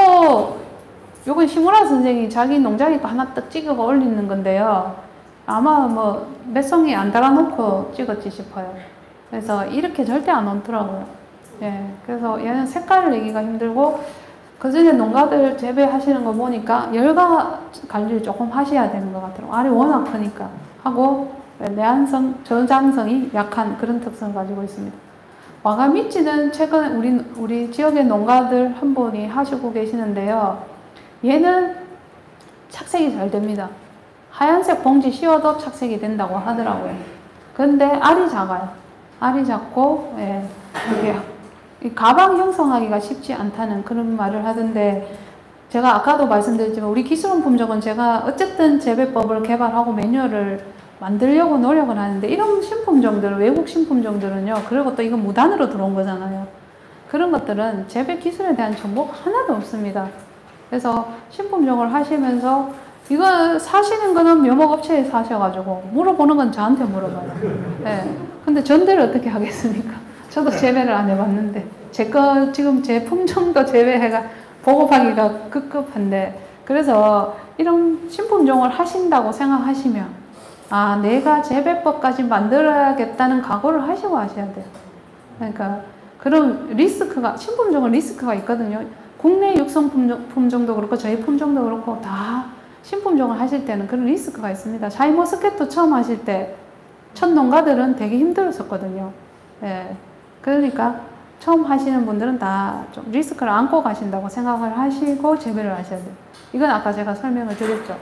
요건 시무라 선생이 자기 농장에 거 하나 딱 찍어서 올리는 건데요. 아마 뭐 몇 송이 안 달아놓고 찍었지 싶어요. 그래서 이렇게 절대 안 얹더라고요. 예, 그래서 얘는 색깔을 내기가 힘들고 그 전에 농가들 재배하시는 거 보니까 열과 관리를 조금 하셔야 되는 것 같더라고요. 알이 워낙 크니까 하고 내한성, 저장성이 약한 그런 특성을 가지고 있습니다. 와가미치는 최근에 우리 지역의 농가들 한 분이 하시고 계시는데요. 얘는 착색이 잘 됩니다. 하얀색 봉지 씌워도 착색이 된다고 하더라고요. 근데 알이 작아요. 알이 작고, 예, 이게 가방 형성하기가 쉽지 않다는 그런 말을 하던데, 제가 아까도 말씀드렸지만 우리 기술원 품종은 제가 어쨌든 재배법을 개발하고 매뉴얼을 만들려고 노력을 하는데, 이런 신품종들은, 외국 신품종들은요, 그리고 또 이건 무단으로 들어온 거잖아요. 그런 것들은 재배 기술에 대한 정보가 하나도 없습니다. 그래서 신품종을 하시면서 이거 사시는 거는 묘목업체에 사셔가지고 물어보는 건 저한테 물어봐요. 네. 근데 전대를 어떻게 하겠습니까? 저도 재배를 안 해봤는데 제 거 지금 제 품종도 재배해가 보급하기가 급급한데, 그래서 이런 신품종을 하신다고 생각하시면 아, 내가 재배법까지 만들어야겠다는 각오를 하시고 하셔야 돼요. 그러니까 그런 리스크가, 신품종은 리스크가 있거든요. 국내 육성 품종도 그렇고 저희 품종도 그렇고 다 신품종을 하실 때는 그런 리스크가 있습니다. 샤인머스켓도 처음 하실 때 첫 농가들은 되게 힘들었었거든요. 예. 그러니까 처음 하시는 분들은 다 좀 리스크를 안고 가신다고 생각을 하시고 재배를 하셔야 돼요. 이건 아까 제가 설명을 드렸죠.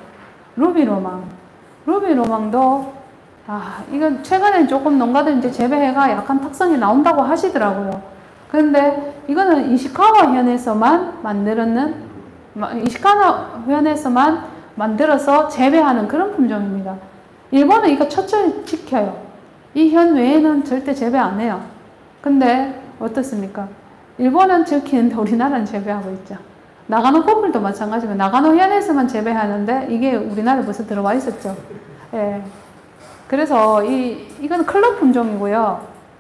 루비로망도 이건 최근에 조금 농가들 이제 재배해가 약간 특성이 나온다고 하시더라고요. 그런데 이거는 이시카와 현에서만 만들어서 재배하는 그런 품종입니다. 일본은 이거 철저히 지켜요. 이 현 외에는 절대 재배 안 해요. 근데 어떻습니까? 일본은 지키는데 우리나라는 재배하고 있죠. 나가노 커플도 마찬가지고 나가노 현에서만 재배하는데 이게 우리나라에 벌써 들어와 있었죠. 예. 그래서 이건 클럽 품종이고요.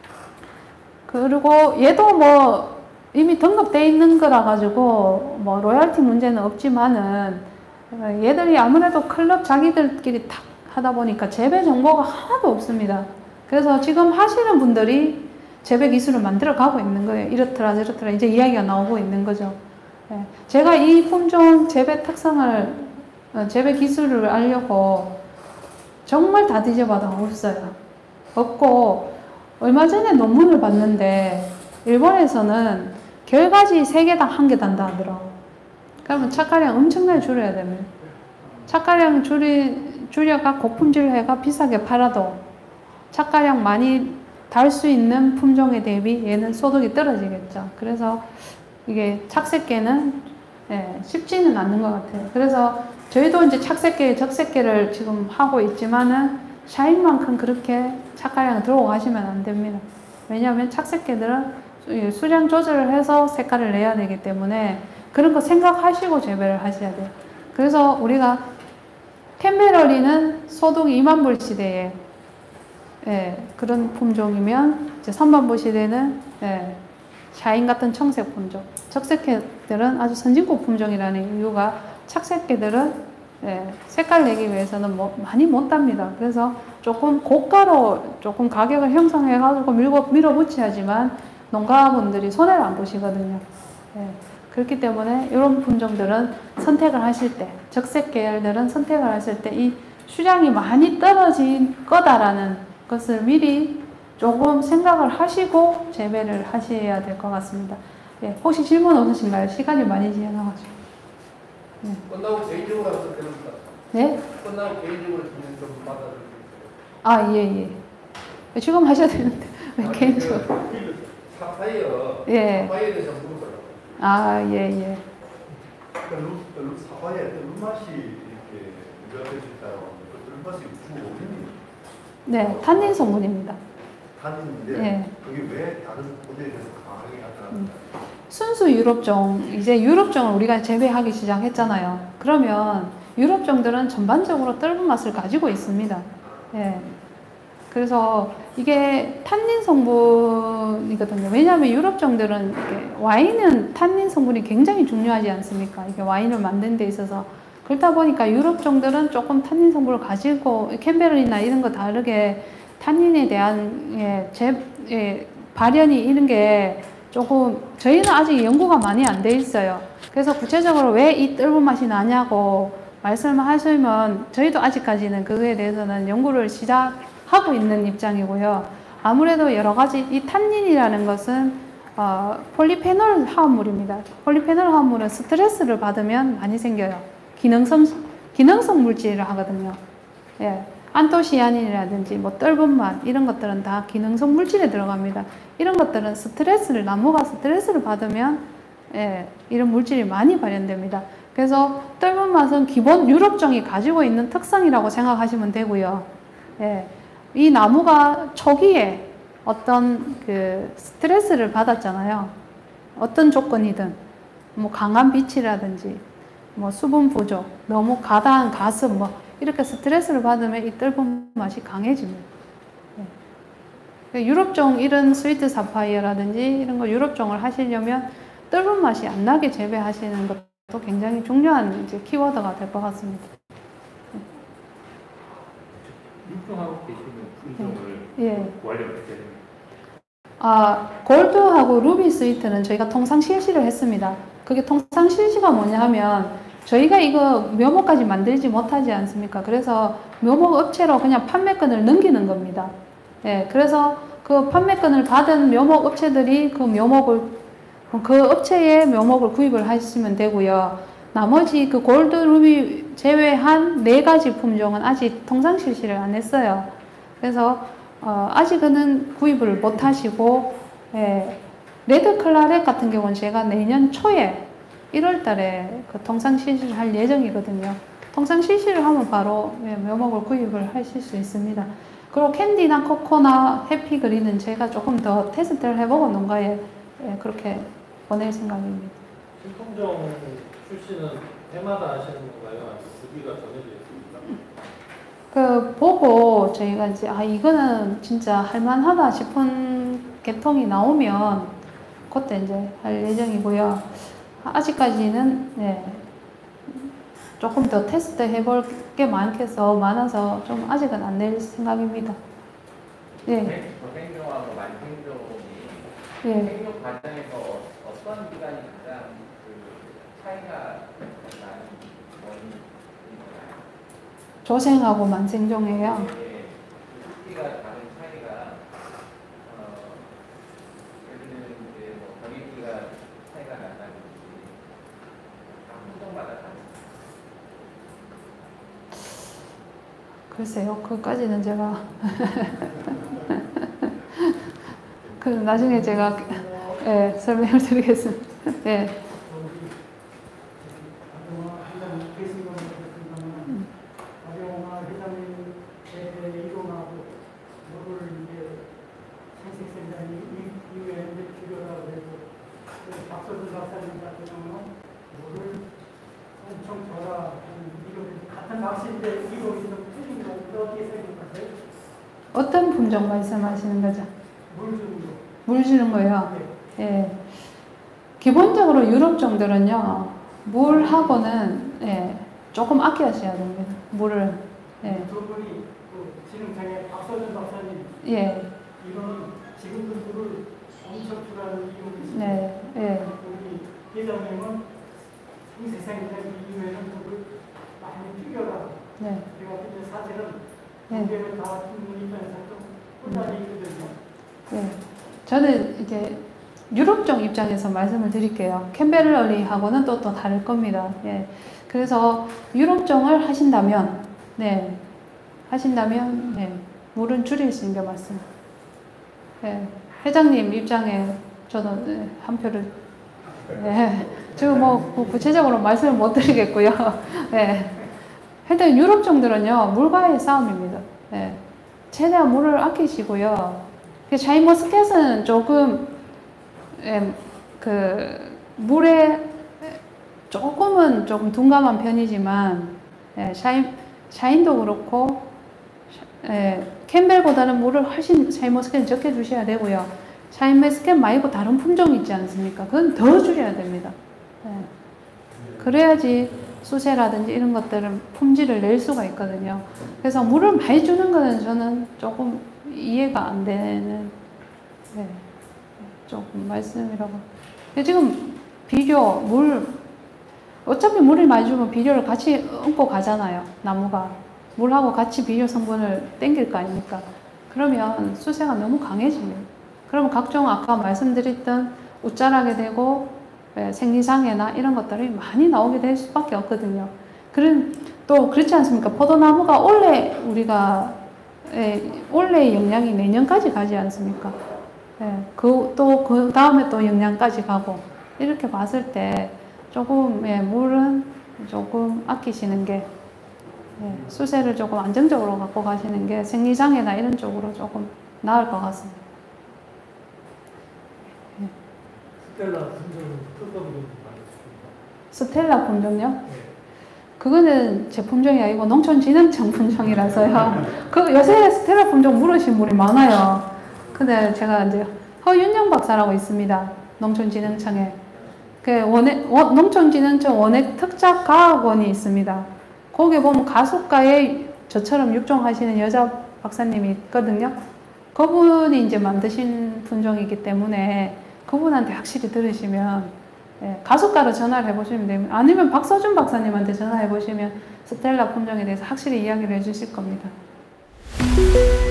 그리고 얘도 뭐 이미 등록되어 있는 거라 가지고 뭐 로열티 문제는 없지만은 얘들이 아무래도 클럽 자기들끼리 탁 하다 보니까 재배 정보가 하나도 없습니다. 그래서 지금 하시는 분들이 재배 기술을 만들어 가고 있는 거예요. 이렇더라 저렇더라 이제 이야기가 나오고 있는 거죠. 예. 제가 이 품종 재배 특성을, 재배 기술을 알려고 정말 다 뒤져봐도 없어요. 없고, 얼마 전에 논문을 봤는데 일본에서는 결가지 3개당 1개 단다 하더라고. 그러면 착가량 엄청나게 줄여야 됩니다. 착가량 줄여가 고품질 해가 비싸게 팔아도 착가량 많이 달 수 있는 품종에 대비 얘는 소득이 떨어지겠죠. 그래서 이게 착색계는 쉽지는 않는 것 같아요. 그래서 저희도 이제 착색계, 적색계를 지금 하고 있지만은 샤인만큼 그렇게 착가량을 들어오고 하시면 안 됩니다. 왜냐하면 착색계들은 수량 조절을 해서 색깔을 내야 되기 때문에 그런 거 생각하시고 재배를 하셔야 돼요. 그래서 우리가 캔베러리는 소득 2만 불 시대에 그런 품종이면 이제 3만 불 시대는 샤인 같은 청색 품종, 적색계들은 아주 선진국 품종이라는 이유가 착색계들은 색깔 내기 위해서는 많이 못 답니다. 그래서 조금 고가로 조금 가격을 형성해가지고 밀어붙여야지만 농가분들이 손해를 안 보시거든요. 그렇기 때문에 이런 품종들은 선택을 하실 때, 적색 계열들은 선택을 하실 때 이 수량이 많이 떨어질 거다라는 것을 미리 조금 생각을 하시고 재배를 하셔야 될 것 같습니다. 혹시 질문 없으신가요? 시간이 많이 지나가지고. 끝나고 개인적으로 하면 됩니까? 네? 끝나고 개인적으로 좀 받아드릴게요. 예. 지금 하셔야 되는데 왜 개인적으로? 사파이어. 예. 사파이어에 대해서 물어보라고. 아, 예, 예. 그러니까 사과의 꿀맛이 이렇게 유효될 수 있다고 하는데 그 꿀맛이 주 원인이 네, 탄닌 성분입니다. 탄인인데 예. 그게 왜 다른 포도에 비해서 강하게 나타납니까? 순수 유럽종, 이제 유럽종을 우리가 재배하기 시작했잖아요. 그러면 유럽종들은 전반적으로 떫은 맛을 가지고 있습니다. 예. 그래서 이게 탄닌 성분이거든요. 왜냐하면 유럽종들은 이렇게 와인은 탄닌 성분이 굉장히 중요하지 않습니까? 이게 와인을 만드는 데 있어서. 그렇다 보니까 유럽종들은 조금 탄닌 성분을 가지고 캠베럴이나 이런 거 다르게 탄닌에 대한 발현이 이런 게 조금 저희는 아직 연구가 많이 안 돼 있어요. 그래서 구체적으로 왜 이 떫은 맛이 나냐고 말씀하시면 저희도 아직까지는 그거에 대해서는 연구를 시작하고 있는 입장이고요. 아무래도 여러 가지 이 탄닌이라는 것은 폴리페놀 화합물입니다. 폴리페놀 화합물은 스트레스를 받으면 많이 생겨요. 기능성 물질을 하거든요. 예. 안토시아닌이라든지 뭐 떫은 맛 이런 것들은 다 기능성 물질에 들어갑니다. 이런 것들은 나무가 스트레스를 받으면 이런 물질이 많이 발현됩니다. 그래서 떫은 맛은 기본 유럽종이 가지고 있는 특성이라고 생각하시면 되고요. 이 나무가 초기에 어떤 그 스트레스를 받았잖아요. 어떤 조건이든 뭐 강한 빛이라든지 뭐 수분 부족, 너무 과다한 가습 뭐 이렇게 스트레스를 받으면 이 떫은 맛이 강해집니다. 유럽종 이런 스위트 사파이어라든지 이런 거 유럽종을 하시려면 떫은 맛이 안 나게 재배하시는 것도 굉장히 중요한 이제 키워드가 될 것 같습니다. 육종하고 계시는 품종을 예. 관리 어떻게 됩니까? 골드하고 루비 스위트는 저희가 통상 실시를 했습니다. 그게 통상 실시가 뭐냐 하면 저희가 이거 묘목까지 만들지 못하지 않습니까? 그래서 묘목 업체로 그냥 판매권을 넘기는 겁니다. 그래서 그 판매권을 받은 묘목 업체들이 그 업체의 묘목을 구입을 하시면 되고요. 나머지 그 골드, 루비 제외한 4가지 품종은 아직 통상 실시를 안 했어요. 그래서 아직은 구입을 못 하시고, 레드 클라렛 같은 경우는 제가 내년 초에 1월 달에 그 통상 실시를 할 예정이거든요. 통상 실시를 하면 바로 묘목을 구입을 하실 수 있습니다. 그리고 캔디나 코코나 해피그린은 제가 조금 더 테스트를 해보고 농가에 그렇게 보낼 생각입니다. 신품종 출시는 해마다 하시는 건가요? 아니면 주기가 정해져 있습니까? 보고 저희가 이제 이거는 진짜 할만하다 싶은 개통이 나오면 그때 이제 할 예정이고요. 아직까지는 조금 더 테스트 해볼 게 많아서 좀 아직은 안 낼 생각입니다. 저생종하고 만생종이 생육 과정에서 어떤 기간이 가장 차이가 나는 원인인가요? 조생하고 만생종이에요. 숫기가 다른 차이가 예를 들면 이제 뭐 병행기가 차이가 난다든지 품종마다 다른. 글쎄요, 그까지는 제가 나중에 제가 설명을 드리겠습니다. 어떤 품종 말씀하시는 거죠? 물 주는 거요. 기본적으로 유럽종들은요, 물하고는 조금 아껴하셔야 됩니다. 물을. 저분이 지능장애 박서준 박사님 이거는 지금도 물을 엄청 주라는 이유가 우리 회장님은 생세상이라는 이유에는 물을 많이 뛰어라. 제가 근데 사실은 관계를 다 듣는 입장에서 좀 혼란이 있거든요. 저는 이제 유럽종 입장에서 말씀을 드릴게요. 캠베럴리하고는 또 다를 겁니다. 그래서 유럽종을 하신다면, 물은 줄일 수 있는 게 맞습니다. 회장님 입장에 저는 한 표를 지금 뭐 구체적으로 말씀을 못 드리겠고요. 하여튼 유럽 정들은요 물과의 싸움입니다. 최대한 물을 아끼시고요. 샤인머스켓은 조금 그 물에 조금은 조금 둔감한 편이지만 샤인도 그렇고 캠벨보다는 물을 훨씬 샤인머스켓은 적게 주셔야 되고요. 샤인머스켓 말고 다른 품종이 있지 않습니까? 그건 더 줄여야 됩니다. 그래야지 수세라든지 이런 것들은 품질을 낼 수가 있거든요. 그래서 물을 많이 주는 거는 저는 조금 이해가 안 되는 조금 말씀이라고. 지금 비료, 어차피 물을 많이 주면 비료를 같이 얹고 가잖아요. 나무가. 물하고 같이 비료 성분을 땡길 거 아닙니까? 그러면 수세가 너무 강해집니다. 그러면 각종 아까 말씀드렸던 웃자라게 되고 생리장애나 이런 것들이 많이 나오게 될 수밖에 없거든요. 또 그렇지 않습니까? 포도나무가 올해 영양이 내년까지 가지 않습니까? 그 다음에 또 영양까지 가고 이렇게 봤을 때 조금 물은 조금 아끼시는 게 수세를 조금 안정적으로 갖고 가시는 게 생리장애나 이런 쪽으로 조금 나을 것 같습니다. 스텔라 품종은 특허도 많습니다. 스텔라 품종요? 그거는 제 품종이 아니고 농촌진흥청 품종이라서요. 요새 스텔라 품종 물으신 분이 많아요. 근데 제가 이제 허윤영 박사라고 있습니다. 농촌진흥청에. 농촌진흥청 원액 특작과학원이 있습니다. 거기에 보면 가숫가에 저처럼 육종하시는 여자 박사님이 있거든요. 그분이 이제 만드신 품종이기 때문에 그분한테 확실히 들으시면 가숫가로 전화를 해보시면 됩니다. 아니면 박서준 박사님한테 전화해보시면 스텔라 품종에 대해서 확실히 이야기를 해주실 겁니다.